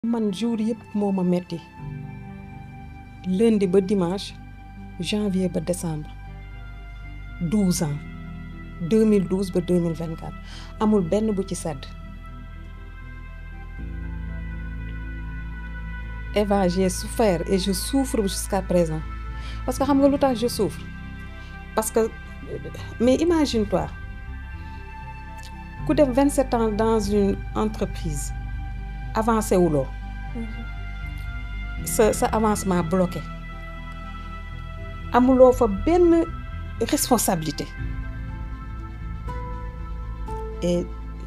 man jour yëpp moo ma metti lundi ba dimanche janvier ba décembre 12 ans 2012 ba 2024 amul benn bu ci sedd Eva j'ai souffert et je souffre jusqu'à présent parce que xam nga lu tax je souffre parce que mais imagine-toi ku def 27 ans dans une entreprise avancé wuloo sa avancement bloqué amuloo fa benn responsabilité et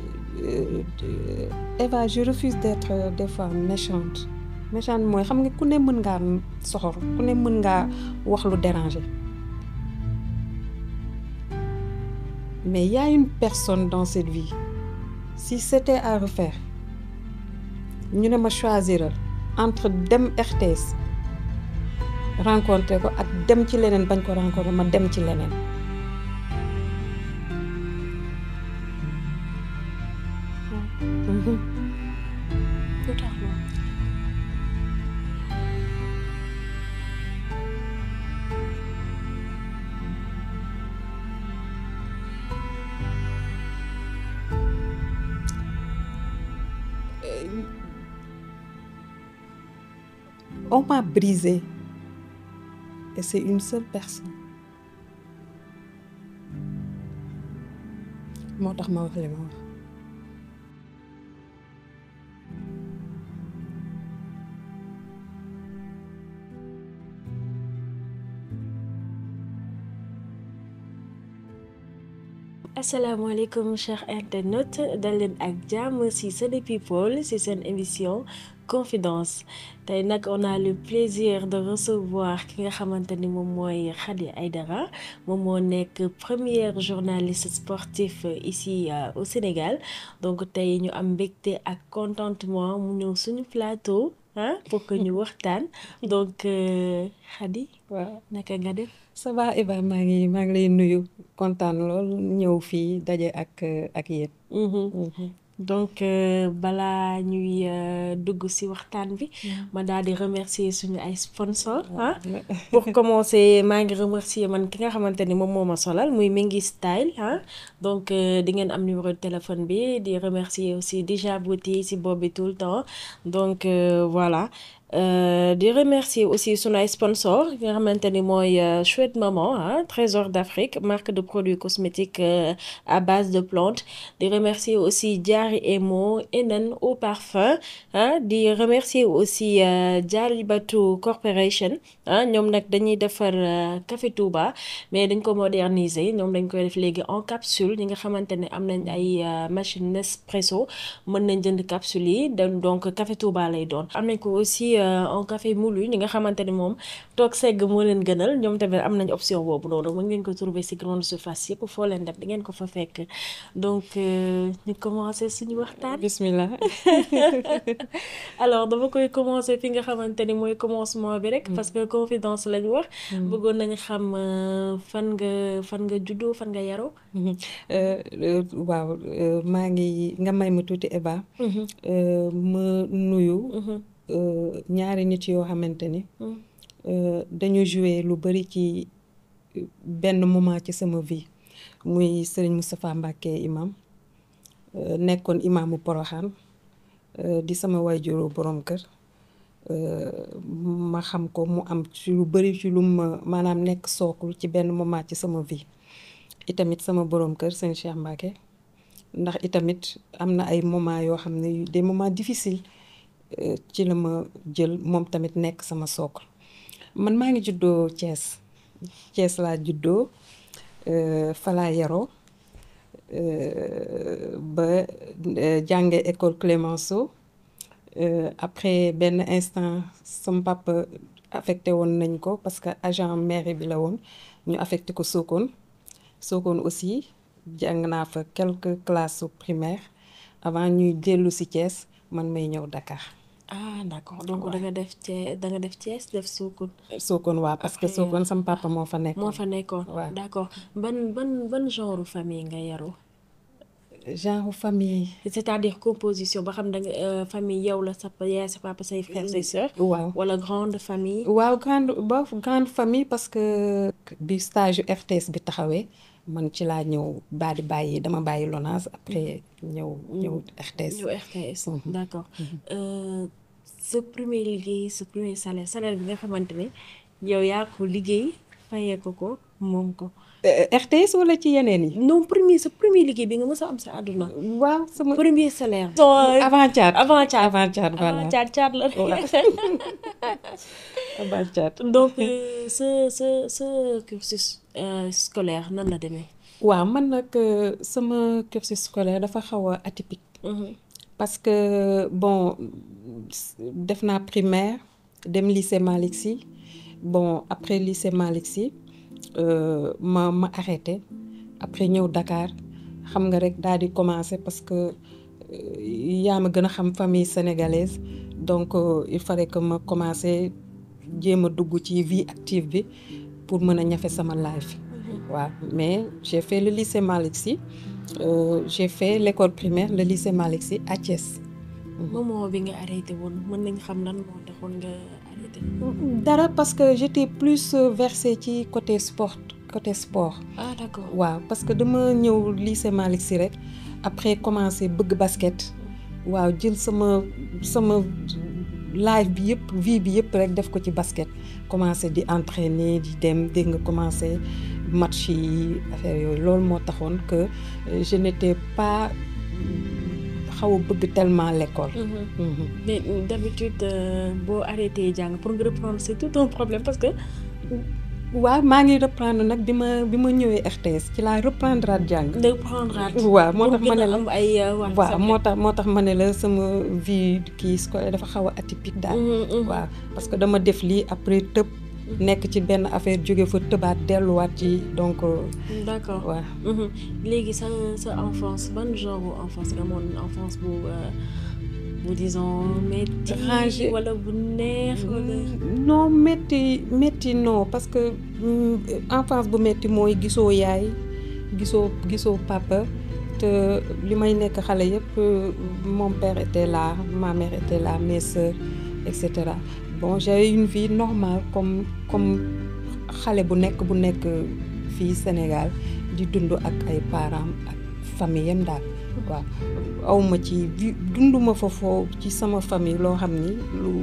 Eva je refuse d'être des fois méchante mooy xam nga ku ne mën ngaa soxor ku ne mën ngaa wax lu déranger mais y a une personne dans cette vie si c'était à refaire ñu ne ma choisiral entre dem RTS rencontrer ko ak dem ci leneen bañ ko rencontrer ma dem ci leneen lu tax loolu. On m'a brisé et c'est une seule personne moo tax ma wax li ma wax. asalaamaaleykum chers internautes dal leen ak jàmm ci Séné People ci seen émission Confidence tey nag on a le plaisir de recevoir ki nga xamante ni moom mooy Khady Aïdara moom moo nekk première journaliste sportif ici au Sénégal donc tey ñu am mbégte ak contentement mu ñëw suñu plateau pour que ñu waxtaan donc Khady waaw naka nga def. ça va Eva maa ngi lay nuyu kontaan lool ñëw fii daje ak yéen. donc balaa ñuy dugg ci waxtaan bi ma daal di remercier suñu ay sponsor pour commencer maa ngi remercier man ki nga xamante ni moom moo ma solal muy Mingi Style donc di ngeen am numéro de téléphone bi di remercier aussi Dija Beauty ci boobu tout le temps donc voilà. di remercier aussi sunu ay sponsor nga xamante ni mooy Chouette Maman Trésor d'Afrique marque de produits cosmétiques à base de plantes di remercier aussi Diary Emo Enen Eau Parfum di remercier aussi Jalibatu Corporation ñoom nag dañuy defar café Touba mais dañ ko moderniser ñoom dañ koy def léegi en capsule ñi nga xamante ne am nañ ay machine Nespresso mën nañ jënd capsule yi donc café Touba lay doon am nañ ko aussi en café moulu ñi nga xamante ni moom toog segg moo leen gënal ñoom tamit am nañ option boobu noonu mën ngeen ko trouver ci grande surface yëpp foo leen def di ngeen ko fa fekk donc ñu commencer suñu waxtaan. bismillah. alors dama koy commencer fi nga xamante ni mooy commencement bi rek. parce que confidence lañ wax. bëggoon nañ xam fan nga juddoo fan nga yaroo. waaw maa ngi nga may ma tuuti Eva. ma nuyu. ñaari nit yoo xamante ni dañu jouer lu bari ci benn moment ci sama vie muy Serigne Moustapha Mbacké imam nekkoon imaamu Porokhane di sama waajuru borom kër ma xam ko mu am ci lu bari ci lu ma maanaam nekk sookul ci benn moment ci sama vie itamit sama borom kër Serigne Cheikh Mbacké ndax itamit am na ay moment yoo xam ne des moments difficiles ci la ma jël moom tamit nekk sama sookul man maa ngi juddoo Thiès laa juddoo fa laa yaroo ba jànge école Clémenceau après benn instant sama papa affecté woon nañ ko parce que agent mairie bi la woon ñu affecté ko Sokone aussi jàng naa fa quelques classes primaires avant ñuy dellu ci Thiès man may ñëw Dakar. D'accord donc da nga def Thiès def Sokone waaw parce que Sokone sama papa moo fa nekkoon. waaw d'accord ban genre famille nga yaroo. genre famille. c'est-à-dire composition ba xam da nga famille yow la sa yaay sa papa say frères say sœurs. waaw wala grande famille. waaw grande famille parce que bi stage yu RTS bi taxawee man ci laa ñëw daal di bàyyi dama bàyyi LONASE après ñëw RTS. ñëw RTS d'accord. sa premier liggéey sa premier salaire bi nga xamante ne yow yaa ko liggéey fayee ko moom ko. RTS wala ci yeneen yi. non sa premier liggéey bi nga mës a am sa àdduna. waaw sama premier salaire. avant caat voilà avant caat la. avant caat. donc sa cursus scolaire nan la demee. waaw man nag sama cursus scolaire dafa xaw a atypique. parce que bon def naa primaire dem lycée Malick Sy bon après lycée Malick Sy ma arrêté après ñëw Dakar xam nga rek daal di commencer parce que yaa ma gën a xam famille sénégalaise donc il fallait que ma commencer jéem a dugg ci vie active bi pour mën a ñafe sama life. waaw mais j'ai fait le lycée Malick Sy j'ai fait l'école primaire le lycée Malick Sy à Thiès. moment bi nga arrêté woon mën nañ xam lan moo taxoon nga arrêté. dara parce que j'étais plus versée ci côté sport. ah d'accord. waaw parce que dama ñëw lycée Malick Sy rek après commencé bëgg basket. waaw jël sama life bi yëpp vie bi yëpp rek def ko ci basket commencé di entraîner di dem dégg nga commencé match yi affaire yooyu loolu moo taxoon que je n'étais pas xaw a bëgg tellement l'école. mais d'habitude boo arrêté jàng pour nga reprendre c'est tout un problème parce que. waaw maa ngi reprendre nag bi ma ñëwee RTS ci laa reprendre at jàng. waaw moo tax ma ne la waaw moo tax ma ne la sama vie kii scolaire dafa xaw a atypique daal. waaw parce que dama def lii après tëb. nekk ci benn affaire jóge fa tëbaat delluwaat ci donc. d'accord waaw. léegi sa enfance ban genre enfance nga amoon enfance bu disons métti wala bu neex wala. non métti non parce que enfance bu métti mooy gisoo yaay gisoo papa te li may nekk xale yëpp mon père était là ma mère était là mes sœurs et cetera bon j'ai une vie normale comme xale bu nekk fii Sénégal di dund ak ay parents ak famille yam daal. waaw awma ci dunduma foofu ci sama famille loo xam ni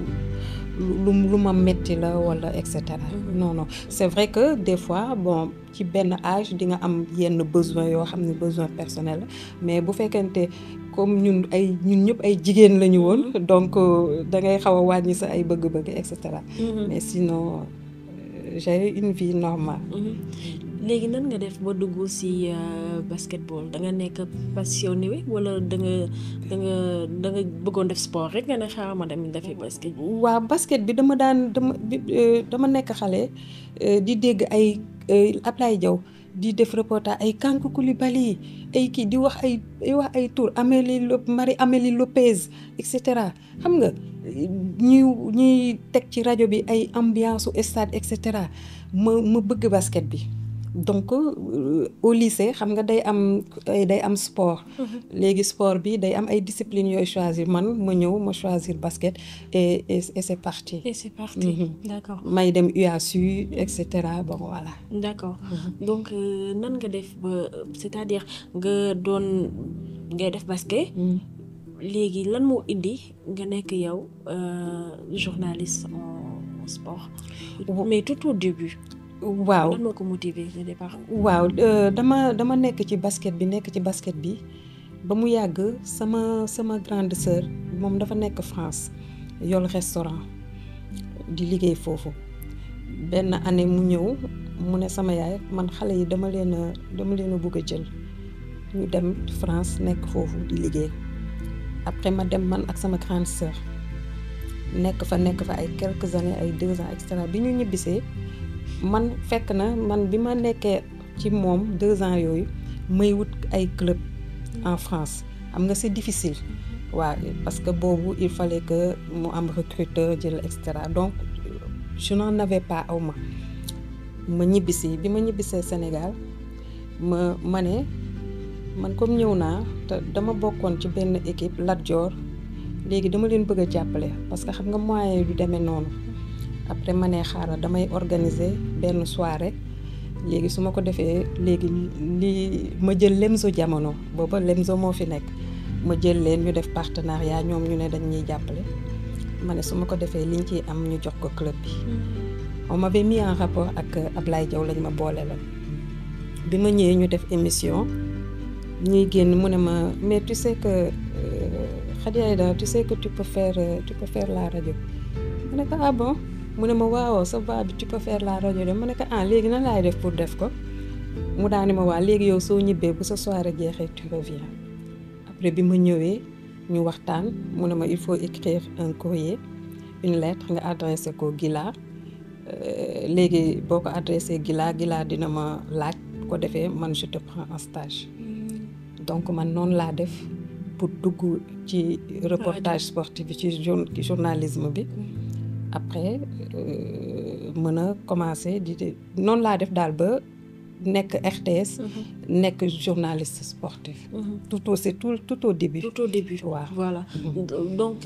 lu ma metti la wala et cetera. non c'est vrai que des fois bon ci benn âge di nga am yenn besoin yoo xam ne besoin personnel la mais bu fekkente comme ñun ñëpp ay jigéen lañu woon donc da ngay xaw a wàññi sa ay bëgg-bëgg et cetera. mais sinon j'ai une vie normale. léegi nan nga def ba dugg ci basketball da nga nekk passionné wi wala da nga bëggoon def sport rek nga ne xaaral ma dem defi basket. waaw basket bi dama nekk xale di dégg ay Ablaye Diaw di def reportage ay Kankou Koulibaly ay kii di wax ay tour Marie-Amélie Lopez et cetera xam nga ñuy teg ci rajo bi ay ambiance au stade et cetera ma bëgg basket bi. donc au lycée xam nga day am sport. léegi sport bi day am ay disciplines yooyu choisir man ma choisir basket et c'est parti. d'accord. may dem UASU et cetera bon voilà. d'accord donc nan nga def ba c'est-à-dire ngay def basket. léegi lan moo indi nga nekk yow journaliste en sport. mais tout au début. waaw lan moo ko motiver au départ. waaw dama nekk ci basket bi ba mu yàgg sama grande sœur moom dafa nekk France yor restaurant di liggéey foofu benn année mu ñëw mu ne sama yaay man xale yi dama leen a bëgg a jël ñu dem France nekk foofu di liggéey après ma dem man ak sama grande sœur nekk fa ay quelques années ay 2 ans et cetera bi ñu ñibbisee. man fekk na man bi ma nekkee ci moom 2 ans yooyu may wut ay club en France xam nga c'est difficile waaw parce que boobu il fallait que mu am recruteur jël et cetera donc je n'en avais pas ma ñibbisi bi ma ñibbisee Sénégal ma ne man comme ñëw naa te dama bokkoon ci benn équipe Lat Dior léegi dama leen bëgg a jàppale parce que xam nga moyen du demee noonu après ma ne xaaral damay organiser benn soirée léegi su ma ko defee léegi li ma jël Lemzo Jamono booba Lemzo moo fi nekk ma jël leen ñu def partenariat ñoom ñu ne dañ ñuy jàppale ma ne su ma ko defee liñ ciy am ñu jox ko club bi. on m'avait mis en rapport ak Ablaye Diaw lañ ma boole la bi ma ñëwee ñu def émission ñuy génn mu ne ma mais tu sais que Khady Aïdara tu sais que tu peux faire la radio ma ne ko ah bon mu ne ma waaw sa voix bi tu peux faire la radio de ma ne ko ah léegi nan laay def pour def ko mu daani ma waa léegi yow soo ñibbee bu sa soirée jeexee tu reviens après bi ma ñëwee ñu waxtaan mu ne ma il faut écrire un courrier une lettre nga adressé ko Gila léegi boo ko adressé Gila dina ma laaj bu ko defee man je te prends en stage donc man noonu laa def pour dugg ci reportage sportif bi ci journalisme bi après mën a commencé di noonu laa def daal ba nekk RTS nekk journaliste sportif tout au début waaw voilà donc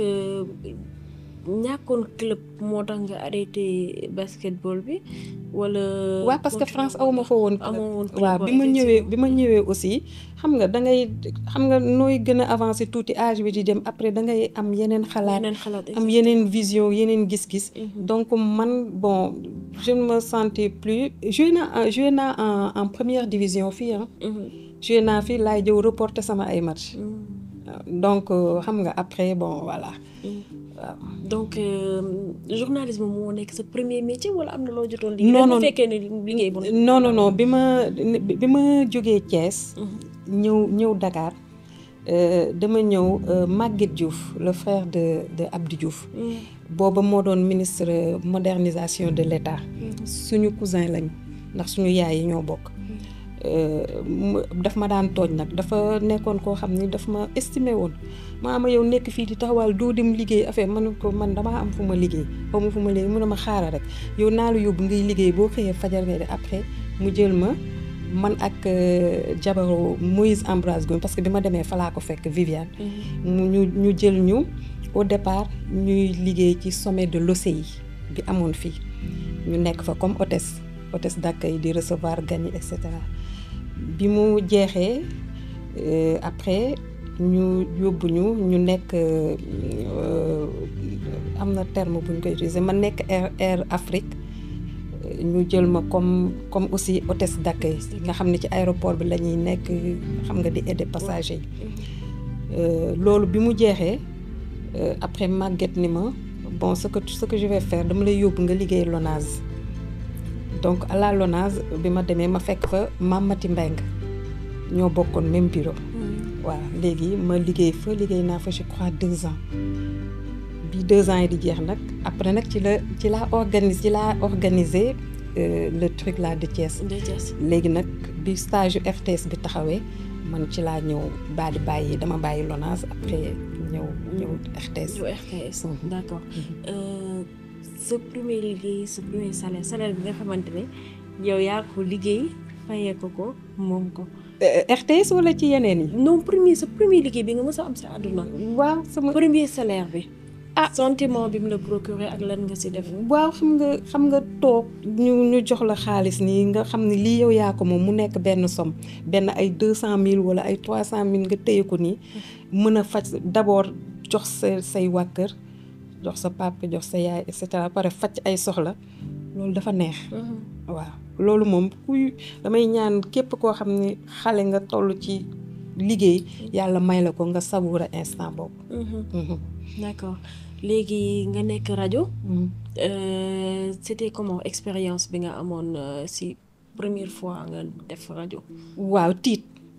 ñàkkoon club moo tax nga arrêté basketball bi wala. waaw parce que France awma fa woon club waaw bi ma ñëwee aussi xam nga xam nga nooy gën a avancer tuuti âge bi di dem après da ngay am yeneen xalaat am yeneen vision yeneen gis-gis donc man bon je ne me sentais plus joué naa en première division fii joué naa fii laay jëw reporter sama ay match donc xam nga après bon voilà waaw donc journalisme moo nekk sa premier métier wala am na loo jotoon liggéey. non fekkee ne liggéey bu non bi ma jógee Thiès. ñëw Dakar dama ñëw Maguette Diouf le frère de Abdou Diouf. booba moo doon ministre modernisation de l'État. suñu cousin lañ ndax suñu yaay yi ñoo bokk. daf ma daan tooñ nag dafa nekkoon koo xam ni daf ma estimé woon maama yow nekk fii di taxawal doo dem liggéey affaire man ko man damaa am fu ma liggéey xaw ma fu ma liggéey mu ne ma xaaral rek yow naa la yóbbu ngay liggéey boo xëyee fajar ngay de après mu jël ma man ak jabaru Moïse Ambroise Gomis parce que bi ma demee fa laa ko fekk Viviane ñu jël ñu au départ ñuy liggéey ci sommet de l'OCI bi amoon fii ñu nekk fa comme hôtesse d'accueil di recevoir gan yi et cetera bi mu jeexee après ñu yóbbu ñu nekk am na terme bu ñu koy utiliser ma nekk Air Afrique ñu jël ma comme aussi hôtesse d'accueil nga xam ne ci aéroport bi la ñuy nekk xam nga di aider passagers yi loolu bi mu jeexee après Maguette ni ma bon ce que je vais faire dama lay yóbbu nga liggéey LONASE donc à la LONASE bi ma demee ma fekk fa Mamati Mbeng ñoo bokkoon même bureau waaw léegi ma liggéey naa fa je crois 2 ans bi 2 ans yi di jeex nag après nag ci laa organisé le truc là de Thiès léegi nag bi stage RTS bi taxawee man ci laa ñëw daal di bàyyi dama bàyyi LONASE après ñëw RTS d'accord sa premier liggéey sa premier salaire bi nga xamante ne yow yaa ko liggéey fayee ko moom ko RTS wala ci yeneen yi non sa premier liggéey bi nga mës a am sa àdduna waaw sama premier salaire bi sentiment bi mu la procuré ak lan nga si def waaw xam nga toog ñu jox la xaalis nii nga xam ne lii yow yaa ko moom mu nekk benn somme benn ay 200 000 wala ay 300 000 nga téye ko nii mën a faj d'abord jox say waa kër jox sa papa jox sa yaay et cetera pare faj ay soxla loolu dafa neex waaw loolu moom damay ñaan képp koo xam ne xale nga toll ci liggéey yàlla may la ko nga savourer instant boobu d'accord léegi nga nekk rajo c'était comment expérience bi nga amoon si première fois nga def rajo waaw tiit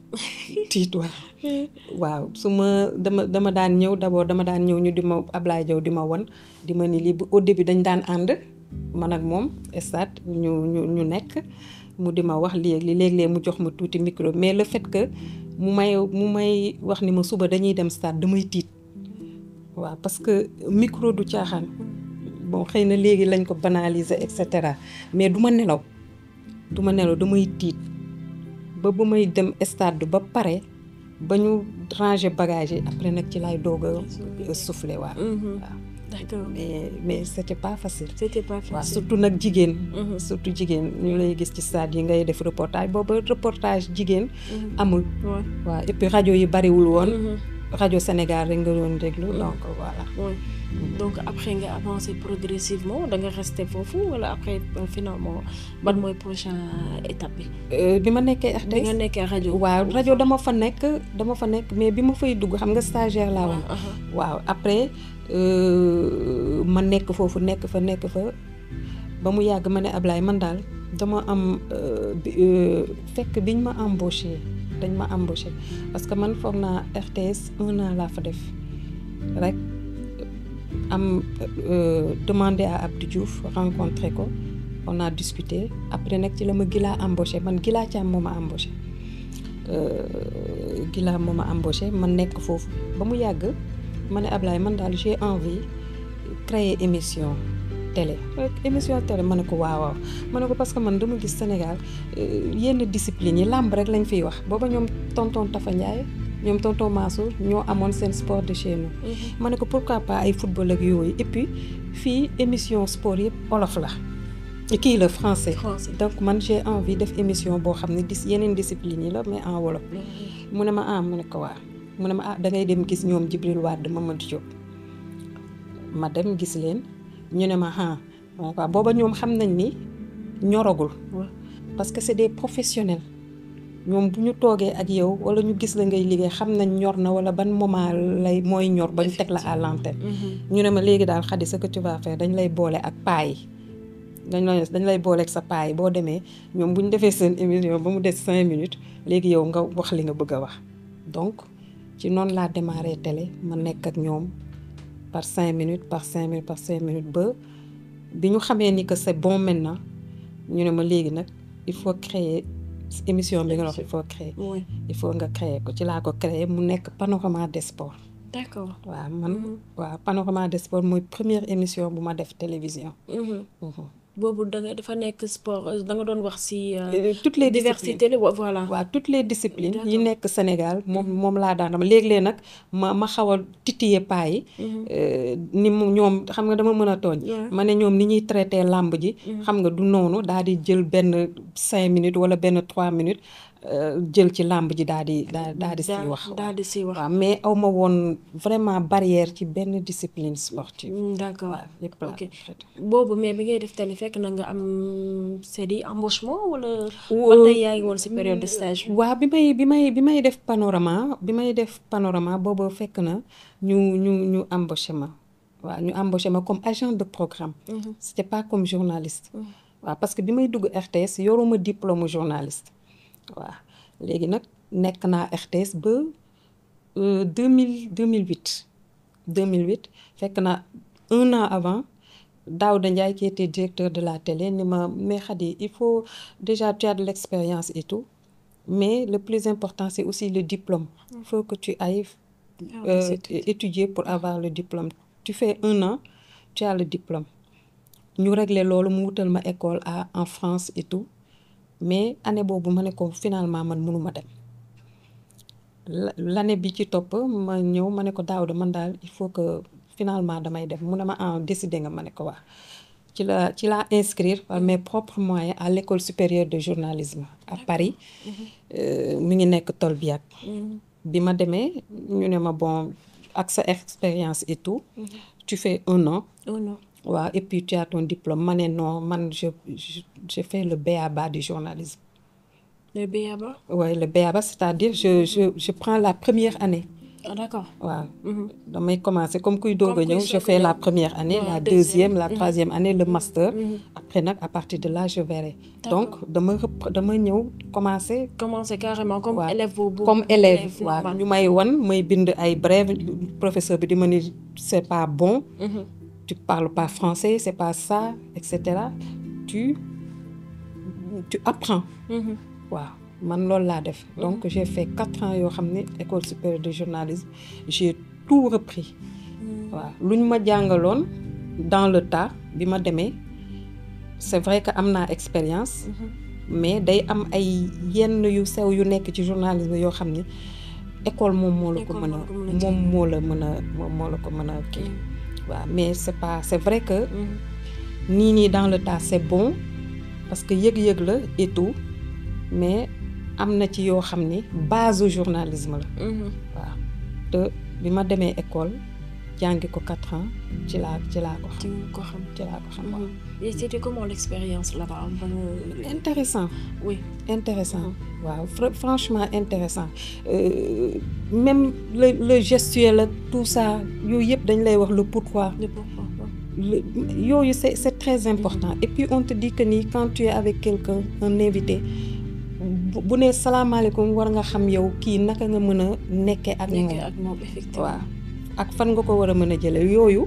waaw su ma dama daan ñëw d'abord dama daan ñëw ñu di ma Ablaye Diaw di ma won di ma ni lii au début dañ daan ànd man ak moom stade ñu nekk mu di ma wax léeg-léeg mu jox ma tuuti micro mais le fait que mu may wax ni ma suba dañuy dem stade damay tiit waaw parce que micro du caaxaan bon xëy na léegi lañ ko banaliser et cetera mais du ma nelaw damay tiit ba bu may dem stade ba pare ba ñu ranger bagage yi après nag ci laay doog a souffler waaw. D'accord. mais c'était pas facile. C'était pas facile. waaw surtout nag jigéen. surtout jigéen ñu lay gis ci stade yi ngay def reportage booba reportage jigéen. amul. waaw et puis rajo yi bariwul woon. rajo Sénégal rek nga doon déglu donc voilà. donc après nga avancé progressivement da nga resté foofu wala après finalement ban mooy prochain étape bi. bi ma nekkee RTS. bi nga nekkee rajo. waaw rajo dama fa nekk mais bi ma fay dugg xam nga stagiaire laa woon. waaw après ma nekk foofu nekk fa ba mu yàgg ma ne Ablaye man daal dama am fekk biñ ma embauché dañ ma embauché parce que man foog naa RTS 1 an laa fa def rek. am demandé à Abdou Diouf rencontré ko on a discuté après nag ci la ma Gila embauché man Gila Thiam moo ma embauché man nekk foofu ba mu yàgg ma ne Ablaye man daal j'ai envie créer émission télé ma ne ko waaw ma ne ko parce que man dama gis Sénégal yenn discipline yi làmb rek lañ fiy wax booba ñoom tonton Tafa Ndiaye ñoom tonton Mansour ñoo amoon seen sport de chez nous. ma ne ko pourquoi pas ay football ak yooyu et puis fii émission sport yëpp olof la kii la français. donc man j'ai envie def émission boo xam ne yeneen discipline yi la mais en wolof. mu ne ma ma ne ko waaw mu ne ma da ngay dem gis ñoom Djibril Wade Mamadou Diop ma dem gis leen ñu ne ma waaw booba ñoom xam nañ ni ñoragul. parce que c'est des professionnels. ñoom bu ñu toogee ak yow wala ñu gis la ngay liggéey xam nañ ñor na wala ban moment mooy ñor ba ñu teg la à l'antenne. ñu ne ma léegi daal Khady ce que tu vas faire dañ lay boole ak paa yi dañ lay boole ak sa paa yi boo demee ñoom bu ñu defee seen émission ba mu des 5 minutes léegi yow nga wax li nga bëgg a wax. donc ci noonu laa démarré télé ma nekk ak ñoom par 5 minutes par 5 minutes ba bi ñu xamee ni que c'est bon maintenant ñu ne ma léegi nag il faut créer. émission bi nga wax il faut nga créer ko ci laa ko créer mu nekk Panorama des sports. d'accord waaw waaw Panorama des sports mooy première émission bu ma def télévision. boobu dafa nekk sport da nga doon wax ci. toutes les diversités voilà. waaw toutes les disciplines yi nekk Sénégal moom laa daan dama léeg-léeg nag ma xaw a titiller paa yi. ni mu ñoom xam nga dama mën a tooñ. ma ne ñoom ni ñuy traité làmb ji. xam nga du noonu daal di jël benn 5 minutes wala benn 3 minutes. jël ci làmb ji daal di siy wax waaw mais aw ma woon vraiment barrière ci benn discipline sportive. d'accord ok boobu mais bi ngay def télé fekk na nga am CDI embauchement wala. ba tey yaa ngi woon ci période de stage. waaw bi may def panorama boobu fekk na ñu embauché ma waaw ñu embauché ma comme agent de programme. c'était pas comme journaliste. waaw parce que bi may dugg RTS yoruma diplôme journaliste. waaw léegi nag nekk naa RTS ba 2008 fekk na 1 an avant Daouda Ndiaye qui était directeur de la télé ni ma mais Khady il faut déjà tu as de l'expérience et tout mais le plus important c'est aussi le diplôme. Il faut que tu ailles étudier pour avoir le diplôme. Tu fais 1 an tu as le diplôme ñu régler loolu mu wutal ma école en France et tout. mais année boobu ma ne ko finalement man mënuma dem l'année bi ci topp ma ñëw ma ne ko Daouda man daal il faut que finalement damay dem mu ne ma décidé nga ma ne ko wax ci la inscrire par mes propres moyens à l'école supérieure de journalisme à Paris. mi ngi nekk Tolbiac. bi ma demee ñu ne ma bon ak sa expérience et tout. tu fais 1 an. waaw et puis tu as ton diplôme ma ne non man je fais le B.A.-ba du journalisme. Le B.A.-ba? Oui, le B.A.-ba, c'est-à-dire je prends la première année. Ah d'accord. waaw damay commencer comme kuy doog a ñëw je fais la première année la deuxième la troisième année le master. après nag à partir de là je verrai. donc dama ñëw commencer carrément comme élève boobu. comme élève waaw ñu may bind ay brèves professeur bi di ma ni c'est pas bon. Tu parles pas français c'est pas ça et cetera tu apprends. waaw man loolu laa def. donc j'ai fait 4 ans yoo xam ne école supérieure de journalisme j'ai tout repris. waaw lu ñu ma jàngaloon dans le tas bi ma demee c'est vrai que am naa expérience. mais day am ay yenn yu sew yu nekk ci journalisme yoo xam ne école moom moo la ko mën a moom moo la mën a moom moo la ko mën a kii waaw mais c'est vrai que nii dans le tas c'est bon parce que yëg-yëg la et tout mais am na ci yoo xam ni base au journalisme la waaw te bi ma demee école jàngi ko 4 ans ci laa ko xam waaw. Et c'était comment l'expérience là-bas? Intéressant. Oui. Intéressant. Waaw franchement intéressant même le gestuel ak tout ça yooyu yëpp dañ lay wax le pourquoi. Yooyu c'est très important et puis on te dit que ni quand tu es avec quelqu'un un invité bu nee salaamaaleykum war nga xam yow kii naka nga mën a nekkee ak moom effectivement waaw ak fan nga ko war a mën a jële yooyu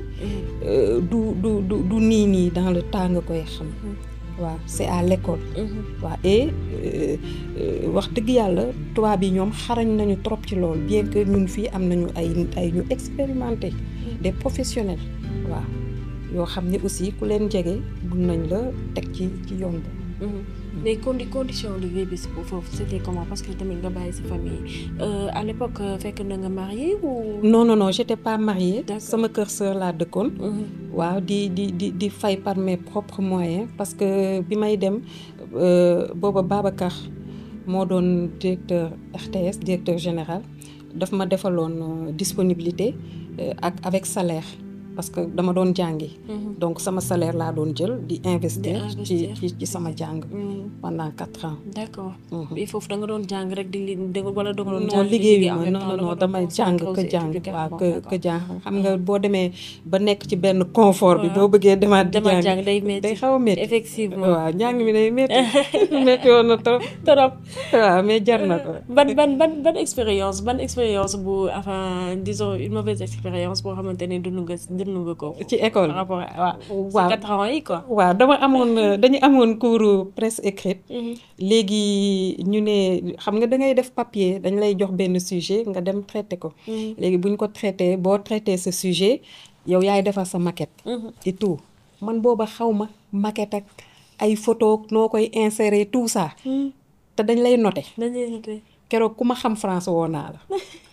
du nii dans le temps nga koy xam waaw c'est à l'école waaw et wax dëgg yàlla tubaab yi ñoom xarañ nañu trop ci loolu bien que ñun fii am nañu ay ñu expérimenté des professionnels waaw yoo xam ne aussi ku leen jege mun nañ la teg ci yoon bi les conditions de vie bi foofu c'était comment parce que tamit nga bàyyi sa famille à l'époque fekk na nga mariée ou non j'étais pas mariée sama kër sœur laa dëkkoon waaw di fay par mes propres moyens parce que bi may dem booba Babacar moo doon directeur RTS directeur général daf ma defaloon disponibilité avec salaire parce que dama doon jàngi donc sama salaire laa doon jël di investir ci sama jàng pendant 4 ans. D'accord. Il faut da nga doon jàng rek di wala da nga doon jàng liggéeyu ma non damay jàng que jàng waaw que jàng xam nga boo demee ba nekk ci benn confort bi boo bëggee demaat di jàng day xaw a métti effectivement waaw jàng mi day métti woon na trop waaw mais jar na ko. ban expérience bu enfin disons une mauvaise expérience boo xamante ne dund nga ko ci école par rapport waaw 4 ans yi quoi. waaw dañu amoon cours presse écrite léegi ñu ne xam nga da ngay def papier dañ lay jox benn sujet nga dem traité ko léegi bu ñu ko traité boo traité ce sujet yow yaay defar sa maquette et tout man booba xaw ma maquette ak ay photo noo koy insérer tout ça te dañ lay noter keroog ku ma xam français woo naa la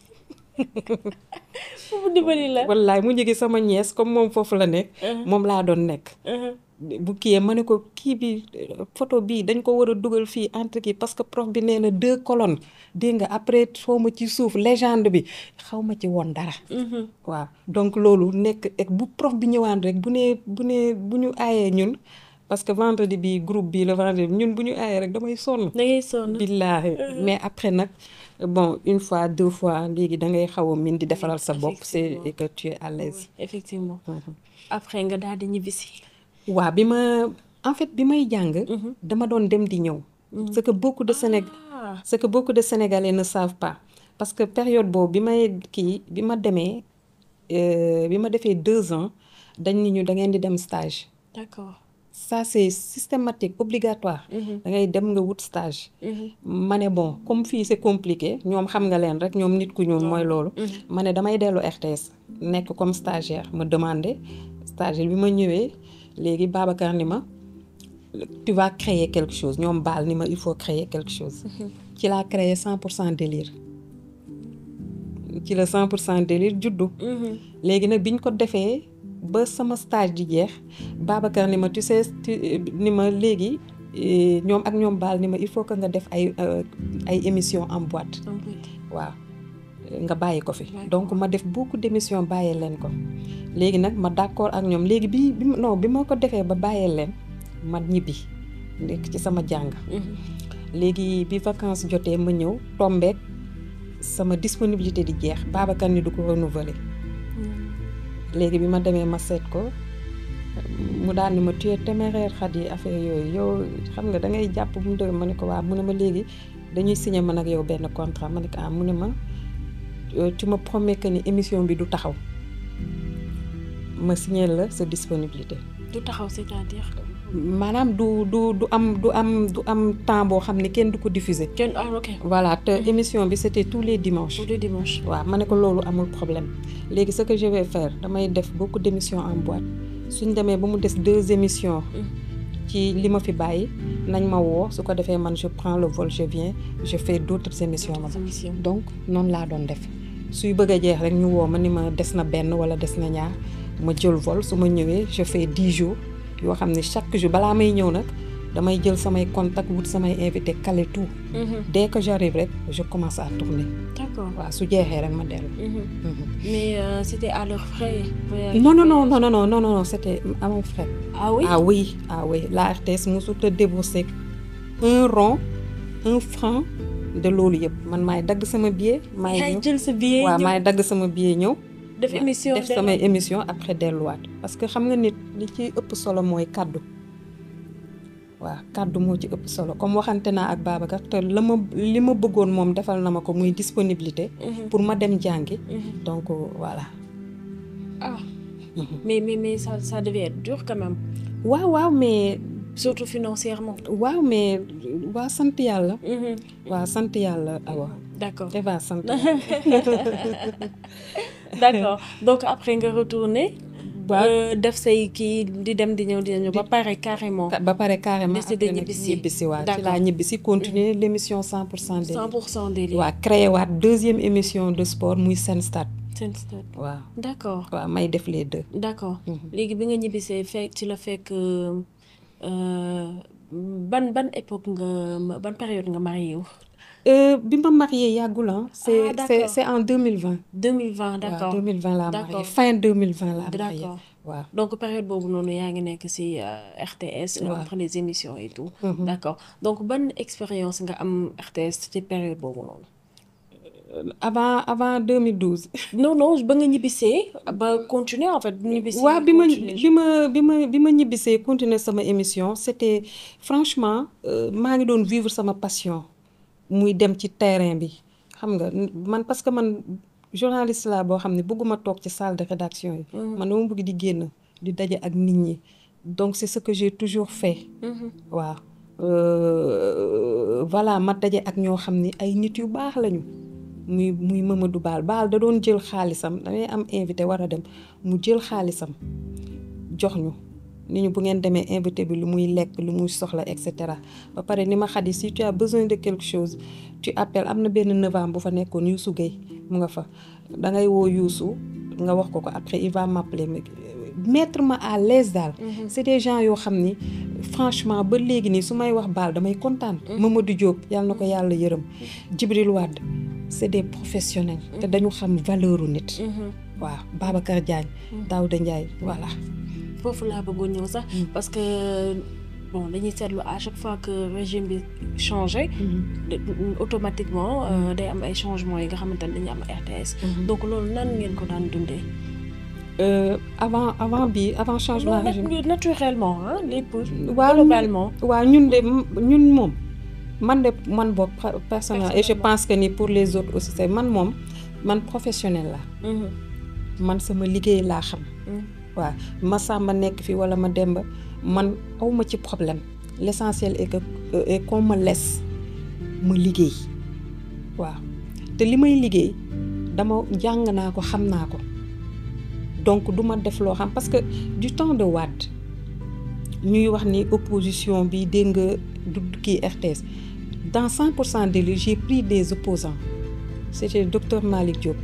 foofu dimbali la wallaay mu njëgi sama ñees comme moom foofu la nekk moom laa doon nekk bu kii ma ne ko kii bi photo bii dañ ko war a dugal fii entre kii parce que prof bi nee na 2 colonnes dégg nga après xaw ma ci suuf légende bi xaw ma ci woon dara waaw donc loolu nekk bu prof bi ñëwaan rek bu ñu aayee ñun parce que vendredi bi groupe bi le vendredi ñun bu ñu aayee rek damay sonn billaahi mais après nag bon une fois 2 fois léegi da ngay xaw a min di defaral sa bopp c'est que tu es à l'aise effectivement après nga daal di ñibbisi waaw bi may jàng dama doon dem di ñëw ce que beaucoup de Sénégalais ne savent pas parce que période boobu bi ma demee bi ma defee 2 ans dañ ni ñu da ngeen di dem stage. D'accord. Ça c'est systématique obligatoire. da ngay dem nga wut stage. ma ne bon comme fii c'est compliqué ñoom xam nga leen rek ñoom nit ku ñuul mooy loolu. ma ne damay dellu RTS nekk comme stagiaire ma demandé stagiaire bi ma ñëwee. léegi Babacar ni ma tu vas créer quelque chose ñoom baal ni ma il faut créer quelque chose ci laa créé 100% délire ci la 100% délire juddu léegi nag biñ ko defee ba sama stage di jeex Babacar ni ma tu sais ni ma léegi ñoom ak ñoom baal ni ma il faut que nga def ay émissions en boîte waaw nga bàyyi ko fi donc ma def beaucoup d'émissions bàyyee leen ko léegi nag ma d'accord ak ñoom léegi bi ma ko defee ba bàyyee leen ma ñibbi nekk ci sama jàng léegi bi vacances jotee ma ñëw tombeek sama disponibilité di jeex Babacar ni du ko renouveler léegi bi ma demee ma seet ko mu daal ni ma tu es téméraire Khady affaire yooyu yow xam nga da ngay jàpp bu mu dëgg ma ne ko waaw mu ne ma léegi dañuy signer man ak yow benn contrat ma ne ko mu ne ma tu me promets que ni émission bi du taxaw ma signer la sa disponibilité. du taxaw c'est-à-dire. maanaam du am temps boo xam ne kenn du ko diffuser. ok. voilà te émission bi c'était tous les dimanches. tous les dimanches. waaw ma ne ko loolu amul problème léegi ce que je vais faire damay def beaucoup d'émissions en boîte suñ demee ba mu des 2 émissions. ci li ma fi bàyyi nañ ma woo su ko defee man je prends le vol je viens je fais d'autres émissions donc noonu laa doon def suy bëgg a jeex rek ñu woo ma ni ma des na benn wala des na ñaar ma jël vol su ma ñëwee je fais 10 jours yoo xam ne chaque jour balaa may ñëw nag damay jël samay contact wut samay invité calé tout. Dès que j'arrive rek je commence à tourner. D'accord. waaw su jeexee rek ma dellu. Mais c'était à leurs frais. Non, c'était à mon frais. Ah oui? Ah oui. La RTS mosut a débourser un franc de loolu yëpp man maay dagg sama billet. maay jël sa billet waaw maay dagg sama billet ñëw. def samay émission après delluwaat parce que xam nga nit li ci ëpp solo mooy kàddu. waaw kàddu moo ci ëpp solo comme waxante naa ak Babacar te li ma bëggoon moom defal na ma ko muy disponibilité. pour ma dem jàngi. donc voilà. ah. mais ça devait être dur quand même. waaw mais. surtout financièrement. waaw mais waa sant yàlla. waa sant yàlla awa. d'accord Eva sant d'accord donc après nga retourné. def say kii di dem di ñëw ba pare carrément. décidé ñibbisi waaw ci laa ñibbisi continuer l'émission 100% des. 100% des waaw créé waat deuxième émission de sport muy Sen Stade. waaw. d'accord waaw may def les deux. d'accord léegi bi nga ñibbisee ci la fekk ban époque ban période nga marié wu. bi ma marié yàggul c'est en 2020. 2020 d'accord waaw 2020 laa marié fin 2020 laa marié. d'accord waaw donc période boobu noonu yaa ngi nekk ci RTS. entre les émissions et tout. d'accord donc ban expérience nga am RTS ci période boobu noonu. avant 2012. non ba nga ñibbisee ba continuer en fait. ñibbisee waaw bi ma ñibbisee continuer sama émission c'était franchement maa ngi doon vivre sama passion. muy dem ci terrain bi xam nga man parce que man journaliste laa boo xam ne bëgguma toog ci salle de rédaction yi. man dama bëgg di génn di daje ak nit ñi donc c'est ce que j'ai toujours fait. waaw voilà ma daje ak ñoo xam ni ay nit yu baax lañu. muy Mamadou Baal da doon jël xaalisam damay am invité war a dem mu jël xaalisam jox ñu. ni ñu bu ngeen demee invité bi lu muy lekk lu muy soxla et cetera ba pare ni ma xadi si tu as besoin de quelque chose tu appelles am na benn novembre bu fa nekkoon Youssou Gueye mu nga fa da ngay woo Youssou nga wax ko après il va m'appeler mettre ma à l'aise daal. c'est des gens yoo xam ni franchement ba léegi nii su may wax Baal damay kontaan. Mamadou Diop yàlla na ko yàlla yërëm. Djibril Wade c'est des professionnels. te dañu xam valeuru nit. waaw Babacar Diagne. Daouda Ndiaye voilà. foofu laa bëggoon ñëw sax parce que bon dañuy seetlu à chaque fois que régime bi changé automatiquement day am ay changements yi nga xamante ne dañuy am RTS donc loolu nan ngeen ko daan dundee avant changement régime naturellement lépp globalement waaw ñun moom man boog personnel et je pense que ni pour les autres aussi c'est man professionnel la man sama liggéey laa xam waaw ma sàmba nekk fi wala ma demba man awma ci problème l'essentiel est qu'on me laisse ma liggéey waaw te li may liggéey dama jàng naa ko xam naa ko donc du ma def loo xam parce que du temps de Wade ñuy wax ni opposition bi dégg nga du kii RTS dans 100% des lieux j'ai pris des opposants c'était docteur Malick Diop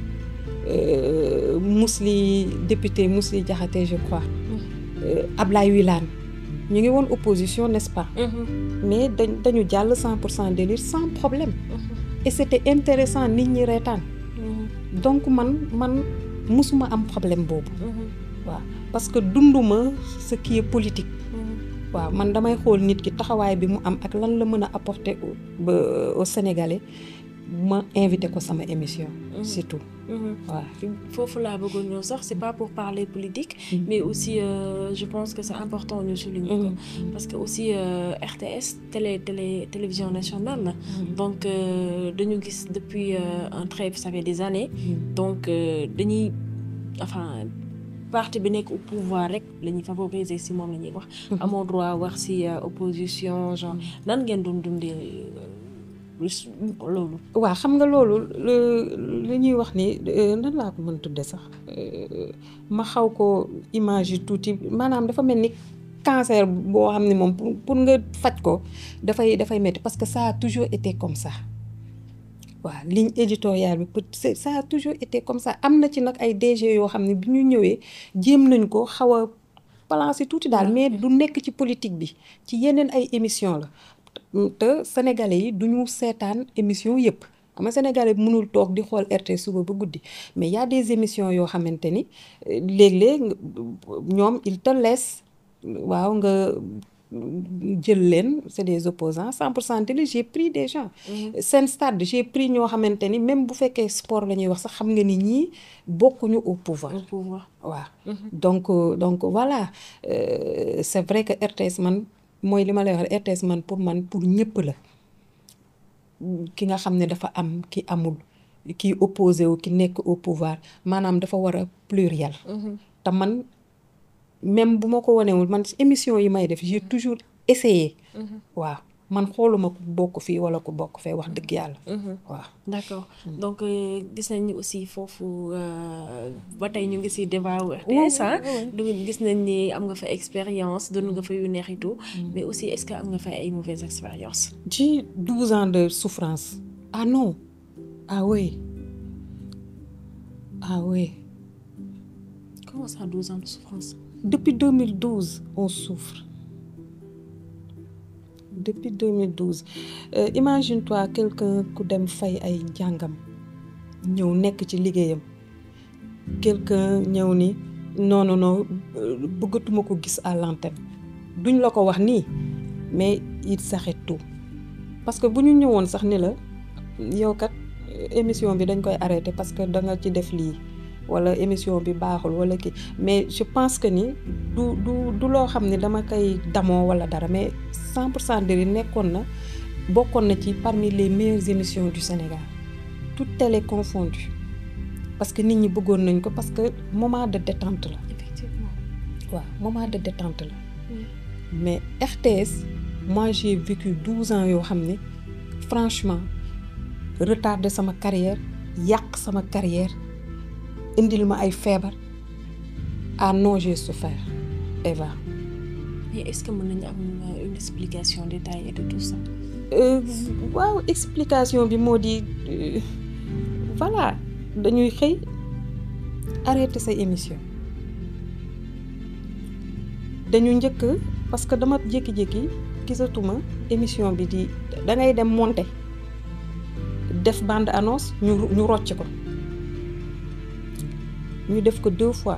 député Mously Diakhaté je crois Ablaye Wilane ñu ngi woon opposition n'est-ce pas mais dañu jàll 100% d'élire sans problème et c'était intéressant nit ñi reetaan donc man musuma am problème boobu waaw parce que dunduma ce qui est politique waaw man damay xool nit ki taxawaay bi mu am ak lan la mën a apporter au Sénégalais ma invité ko sama émission c'est tout waaw foofu laa bëggoon ñëw sax c'est pas pour parler politique mais aussi je pense que c'est important ñu souligner ko parce que aussi RTS télévision nationale la donc dañu gis depuis un très ça fait des années donc dañuy parti bi nekk au pouvoir rek la ñuy favoriser si moom la ñuy wax amoo droit wax si opposition genre nan ngeen doon dundee loolu waaw xam nga loolu li ñuy wax ni nan laa ko mën tudde sax ma xaw ko image yi tuuti maanaam dafa mel ni cancer boo xam ne moom pour nga faj ko dafay métti parce que ça a toujours été comme ça waaw ligne éditoriale bi ça a toujours été comme ça am na ci nag ay DG yoo xam ne bi ñu ñëwee jéem nañ ko xaw a balancer tuuti daal mais du nekk ci politique bi ci yeneen ay émission la te sénégalais yi duñu seetaan émission yëpp xam nga sénégalais bi mënul toog di xool RTS suba ba guddi mais y a des émissions yoo xamante ni léeg-léeg ñoom il te laisse waaw nga jël leen c'est des opposants 100% télé j'ai pris des gens seen stade j'ai pris ñoo xamante ni même bu fekkee sport la ñuy wax sax xam nga ni ñii bokkuñu au pouvoir waaw donc voilà c'est vrai que RTS man mooy li ma lay wax RTS man pour ñëpp la ki nga xam ne dafa am ki amul ki opposé wu ki nekk au pouvoir maanaam dafa war a pluriel te man même bu ma ko wanewul man émission yi may def j'ai toujours essayé waaw man xooluma ku bokk fii wala ku bokk fee wax dëgg yàlla waaw d'accord donc gis nañ ni aussi foofu ba tey ñu ngi ci débat wu RTS du gis nañ ni am nga fa expérience doon nga fa yu neex et tout mais aussi est-ce que am nga fa ay mauvaises expériences j'ai 12 ans de souffrance ah non ah oui comment ça 12 ans de souffrance depuis 2012 on souffre depuis 2012 imagine-toi quelqu'un ku dem fay ay njàngam ñëw nekk ci liggéeyam quelqu'un ñëw ni non bëggatuma ko gis à l'antenne duñ la ko wax nii mais il s'arrête tout parce que bu ñu ñëwoon sax ni la yow kat émission bi dañ koy arrêter parce que da nga ci def lii wala émission bi baaxul wala kii mais je pense que ni du loo xam ne dama koy damoo wala dara mais 100% de bokkoon na ci parmi les meilleures émissions du Sénégal toutes télé confondues parce que nit ñi bëggoon nañ ko parce que moment de détente la. Effectivement. waaw moment de détente la. mais RTS moi j'ai vécu 12 ans yoo xam ne franchement retardé sama carrière yàq sama carrière indil ma ay feebar ah non j'ai souffert Eva. mais est-ce que mën nañu am une explication détaillée de tout ça. waaw explication bi moo di voilà dañuy xëy arrêter say émission dañu njëkk parce que dama jékki-jékki gisatuma émission bi di da ngay dem monter def bande annonce ñu rocc ko ñu def ko 2 fois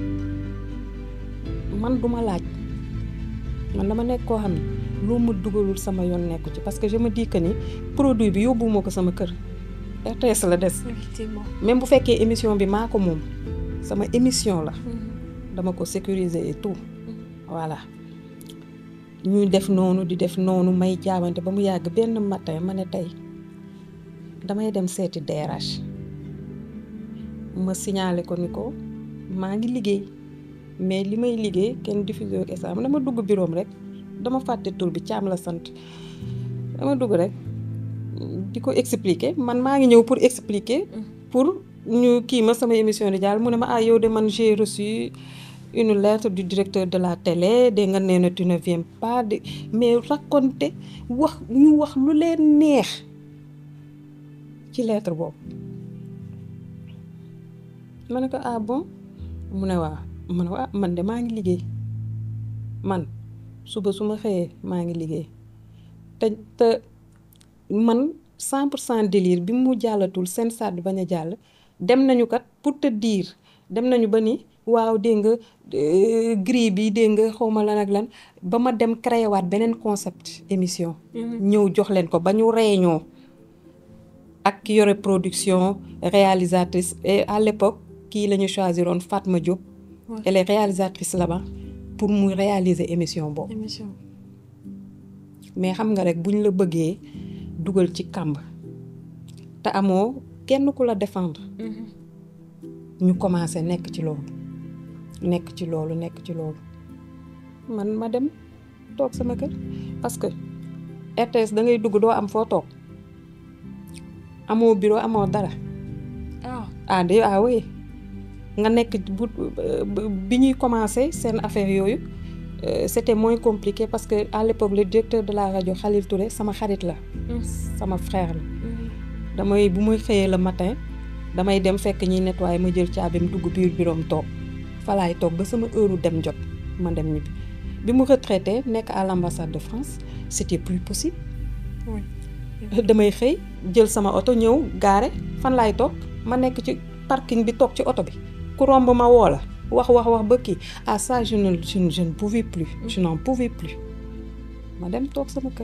man duma laaj man dama nekk koo xam ne loo ma dugalul sama yoon nekku ci parce que je me dis que ni produit bi yóbbuwuma ko sama kër RTS la des. Effectivement. même bu fekkee émission bi maa ko moom sama émission la. dama ko sécuriser et tout. voilà ñuy def noonu di def noonu may jaabante ba mu yàgg benn matin ma ne tey damay dem seeti DRH ma signalé ko ni ko maa ngi liggéey mais li may liggéey kenn diffusé ko ça dama dugg bureau rek dama fàtte tur bi Caam la sant dama dugg rek di ko expliquer man maa ngi ñëw pour expliquer pour ñu kii ma sama émission di jàll mu ne ma yow de man j'ai reçu une lettre du directeur de la télé de nga nee na tu ne viens pas de mais raconter ñu wax lu leen neex ci lettre boobu ma ne ko bon mu ne waaw ma ne ko man de maa ngi liggéey man suba su ma xëyee maa ngi liggéey te man 100% délire bi mu jàllatul seen sàdd bañ a jàll dem nañu kat pour te dire dem nañu ba ni waaw dégg nga grille bi dégg nga xawma lan ak lan ba ma dem créé waat beneen concept émission ñëw jox leen ko ba ñu réunion ak ki yore production réalisatrice et à l'époque kii la ñu choisiroon Fatma Diop elle est réalisatrice là-bas pour mu réaliser émission boobu mais xam nga rek buñ la bëggee dugal ci kàmb te amoo kenn ku la défendre ñu commencé nekk ci loolu man ma dem toog sama kër parce que RTS da ngay dugg doo am foo toog amoo bureau amoo dara oui nga nekk bi ñuy commencé seen affaire yooyu c'était moins compliqué parce que à l'époque le directeur de la radio Khalil Touré sama xarit la sama frère la damay bu muy xëyee le matin damay dem fekk ñuy nettoyer ma jël caabim dugg biir biroom toog fa laay toog ba sama heure dem jot ma dem ñibbi bi mu retraité nekk à l'ambassade de France c'était plus possible damay xëy jël sama oto ñëw gaare fan laay toog ma nekk ci parking bi toog ci oto bi ku romb ma woo la wax ba kii à ça je ne pouvais plus je n'en pouvais plus ma dem toog sama kër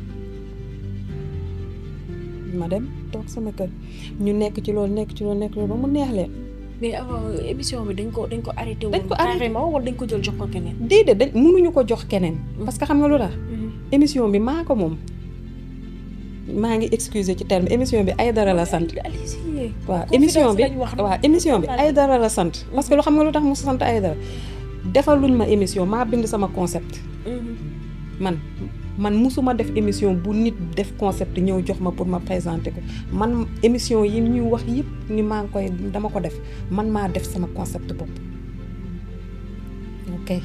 ñu nekk ci loolu ba mu neex leen. mais avant émission bi dañ ko arrêté woon carrément wala dañ ko jël jox ko keneen. déedéet mënuñu ko jox keneen. parce que xam nga lu tax. émission bi maa ko moom. maa ngi excuser ci terme émission bi Aïdara la sant. waaw émission bi Aïdara la sant. parce que lu xam nga lu tax mu sant Aïdara defaluñ ma émission maa bind sama concept. man musuma def émission bu nit def concept ñëw jox ma pour ma présenter ko man émission yi ñuy wax yëpp ni maa ngi koy dama ko def man maa def sama concept bopp. ok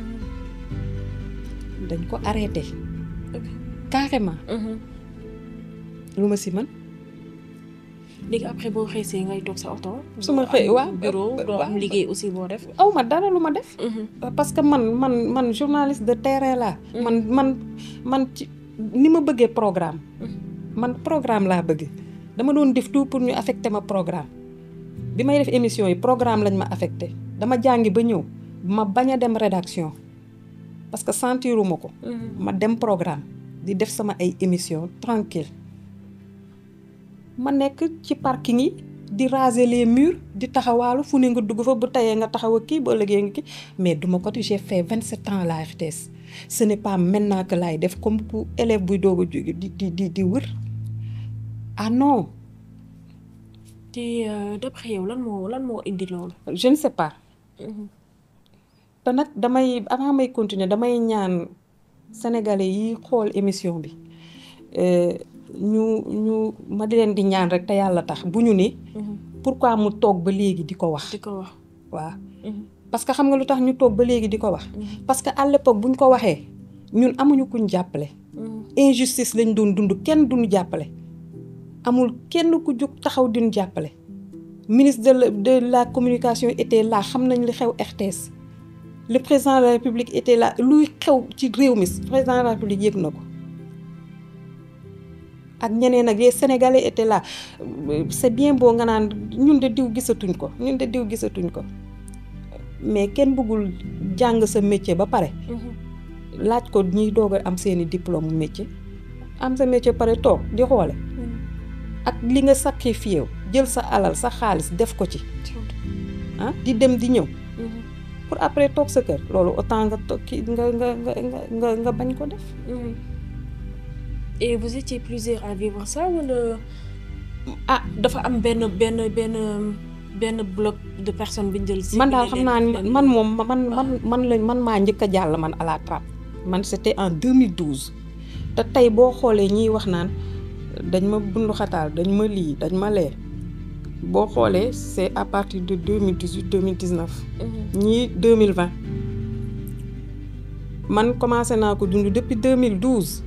dañ ko arrêté. carrément. lu ma si mën. léegi après boo xëysee ngay toog sa oto. su ma xëy waaw bureau doo am liggéey aussi boo def. aw ma dara lu ma def. parce que man journaliste de terrain laa. man ci ni ma bëggee programme. man programme laa bëgg. dama doon def tout pour ñu affecté ma programme. bi may def émission yi programme lañ ma affecté dama jàngi ba ñëw ma bañ a dem rédaction parce que sentiruma ko. ma dem programme di def sama ay émission tranquille ma nekk ci parking yi di raser les murs di taxawaalu fu ne nga dugg fa bu tayee nga taxaw a kii ba ëllëgee nga kii mais duma ko j'ai fait 27 ans à la RTS ce n'est pas maintenant que laay def comme ku élève buy doog a jóge di wër ah non. te d'après yow lan moo indi loolu. je ne sais pas. te nag avant may continuer damay ñaan sénégalais yi xool émission bi. ñu ma di leen di ñaan rek te yàlla tax bu ñu ni pourquoi mu toog ba léegi di ko wax. waaw. parce que xam nga lu tax ñu toog ba léegi di ko wax. parce que à l'époque buñ ko waxee ñun amuñu kuñ jàppale. injustice lañ doon dund kenn duñu jàppale. amul kenn ku jóg taxaw duñu jàppale. ministre de la communication était là xam nañ li xew RTS. le président de la République était là luy xew ci réew mi président de la République yëg na ko. ak ñeneen ak les Sénégalais étaient là c'est bien beau nga naan ñun de diw gisatuñ ko mais kenn bëggul jàng sa métier ba pare. laaj ko ñiy doog a am seeni diplôme métier. am sa métier pare toog di xoole. ak li nga sacrifié jël sa alal sa xaalis def ko ci. di dem di ñëw. pour après toog sa kër loolu autant nga toog nga bañ ko def. et vous étiez plusieurs à vivre ça wala dafa am benn bloc de personnes bi ñu jël. man daal xam naa ni man moom man maa njëkk a jàll man à la trappe man c'était en 2012 te tey boo xoolee ñiy wax naan dañ ma bunduxataal dañ ma lii dañ ma lee boo xoolee c'est à partir de 2018 2019. ñii 2020 man commencé naa ko dund depuis 2012.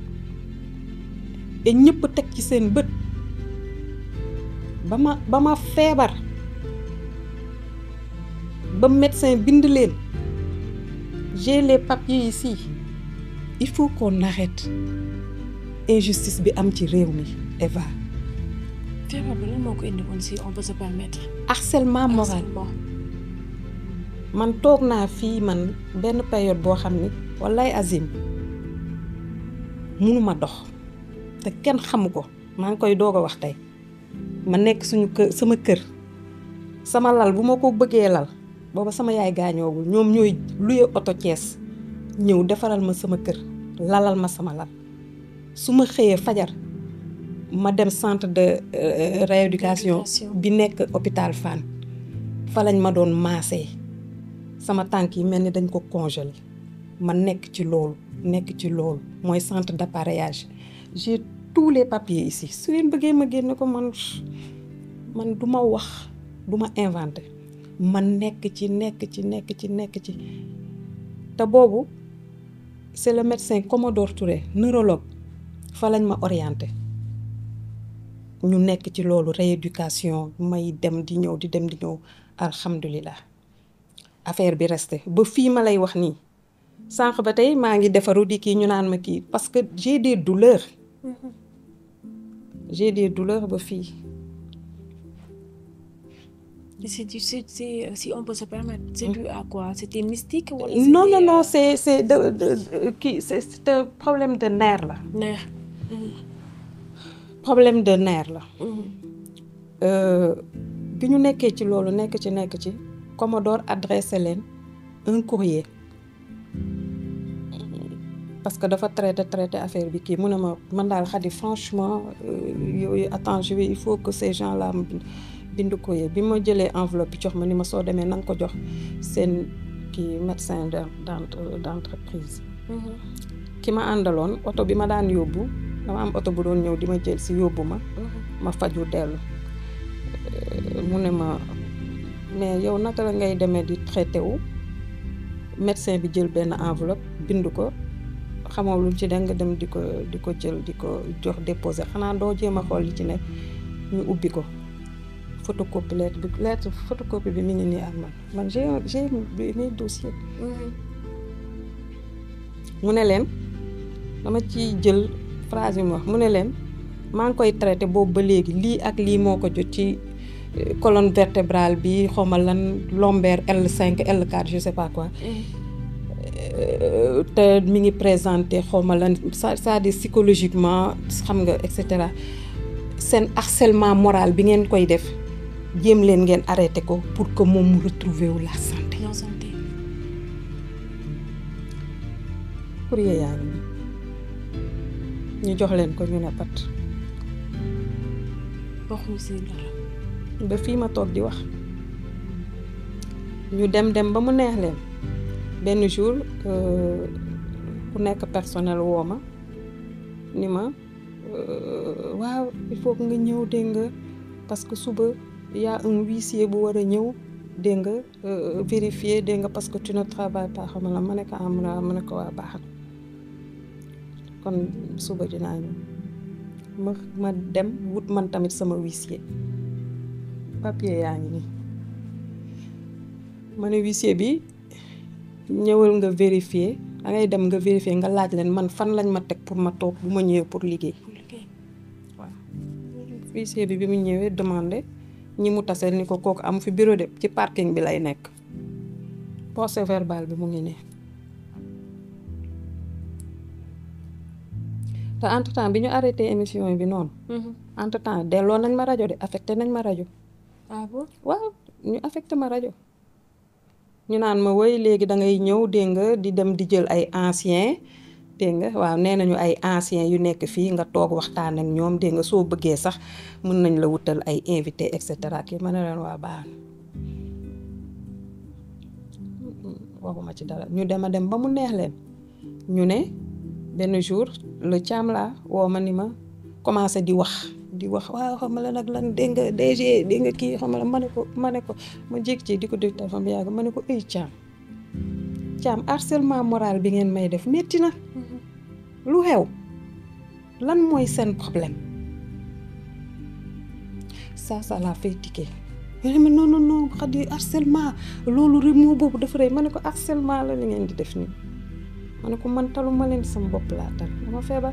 et ñëpp teg ci seen bët ba ma feebar ba médecin bind leen j'ai les papiers ici il faut qu'on arrête injustice bi am ci réew mi Eva. feebar bi lan moo ko indi woon si on peut se permettre. harcèlement moral man toog naa fii man benn période boo xam ni wallaay azim mënuma dox. te kenn xamu ko maa ngi koy doog a wax tey ma nekk sama kër sama lal bu ma ko bëggee lal booba sama yaay gaañoogul ñoom ñooy luye oto Thiès ñëw defaral ma sama kër lalal ma sama lal su ma xëyee fajar ma dem centre de rééducation bi nekk hôpital Fann fa lañ ma doon maasee sama tànk yi mel ni dañ ko congelé ma nekk ci loolu mooy centre d'appareillage. J'ai tous les papiers ici su ngeen bëggee ma génne ko man du ma wax du ma inventé man nekk ci te boobu c'est le médecin Commodore Touré neurologue fa lañ ma orienté ñu nekk ci loolu rééducation may dem di ñëw alhamdulilah affaire bi resté ba fii ma lay wax nii sànq ba tey maa ngi defaru di kii ñu naan ma kii parce que j'ai des douleurs ba fii. Si on peut se permettre, c'est dû à quoi? C'était mystique ou Non, c'est un problème de nerf là. Nerf. Problème de nerf là. Bi ñu nekkee ci loolu nekk ci Commodore adressé leen un courrier parce que dafa traité affaire bi kii mu ne ma man daal Khady franchement attends il faut que ces gens là bind courrier bi ma jëlee enveloppe bi jox ma ni ma soo demee na nga ko jox seen kii médecin d'entreprise ki ma àndaloon oto bi ma daan yóbbu dama am oto bu doon ñëw di ma jël si yóbbu ma faju dellu mu ne ma mais yow naka la ngay demee di traité wu médecin bi jël benn enveloppe bind ko xamoo lu ci da nga dem di ko jël di ko jox déposé xanaa doo jéem a xool li ci nekk ñu ubbi ko photocopie bi mi ngi nii ak man j'ai mes dossiers mu ne leen dama ci jël phrase yi mu wax mu ne leen maa ngi koy traité boobu ba léegi lii ak lii moo ko jot ci colonne vertébrale bi xawma lan lombaire L5 L4 je sais pas quoi te mi ngi présenté xawma lan ça dit psychologiquement xam nga et cetera seen harcèlement moral bi ngeen koy def jéem leen ngeen arrêté ko pour que moom mu retrouver wu la santé. courrier yaa ngi ñu jox leen ko ñu ne pat waxuñu si dara ba fii ma toog di wax ñu dem ba mu neex leen benn jour ku nekk personnel woo ma ni ma waaw il faut que nga ñëw dégg nga parce que suba y a un huissier bu war a ñëw dégg nga vérifier dégg nga parce que tu ne travailles pas xam la ma ne ko ma ne ko waa baax na kon suba dinaa ñëw ma dem wut man tamit sama huissier papier yaa ngi nii ma ne huissier bi ñëwal nga vérifier da ngay dem nga vérifier nga laaj leen man fan lañ ma teg pour ma toog bu ma ñëwee pour liggéey waaw huissier bi mu ñëwee demandé ñi mu taseel ni ko kooku amu fi bureau de ci parking bi lay nekk procès verbal bi mu ngi ne te entre temps bi ñu arrêté émission bi noonu entre temps delloo nañ ma rajo de affecté nañ ma rajo ah bon waaw ñu affecté ma rajo ñu naan ma woy léegi da ngay ñëw dégg nga di dem di jël ay anciens dégg nga waaw nee nañu ay anciens yu nekk fii nga toog waxtaan ak ñoom dégg nga soo bëggee sax mën nañ la wutal ay invité et cetera kii ma ne leen waa baax waxuma ci dara ñu dem ba mu neex leen ñu ne benn jour le Thiam la woo ma ni ma commencé di wax waaw xam nga la nag lan dégg nga DG dégg nga kii xam nga la ma ne ko ma jékki ci di ko déglu téléphone bi yàgg ma ne ko ay Thiam harcèlement moral bi ngeen may def metti na lu xew lan mooy seen problème ça l'a fait tiquer mais non Khady harcèlement loolu rek moo boobu dafa rëy ma ne ko harcèlement la li ngeen di def nii ma ne ko man talu ma leen sama bopp laa tal dama feebar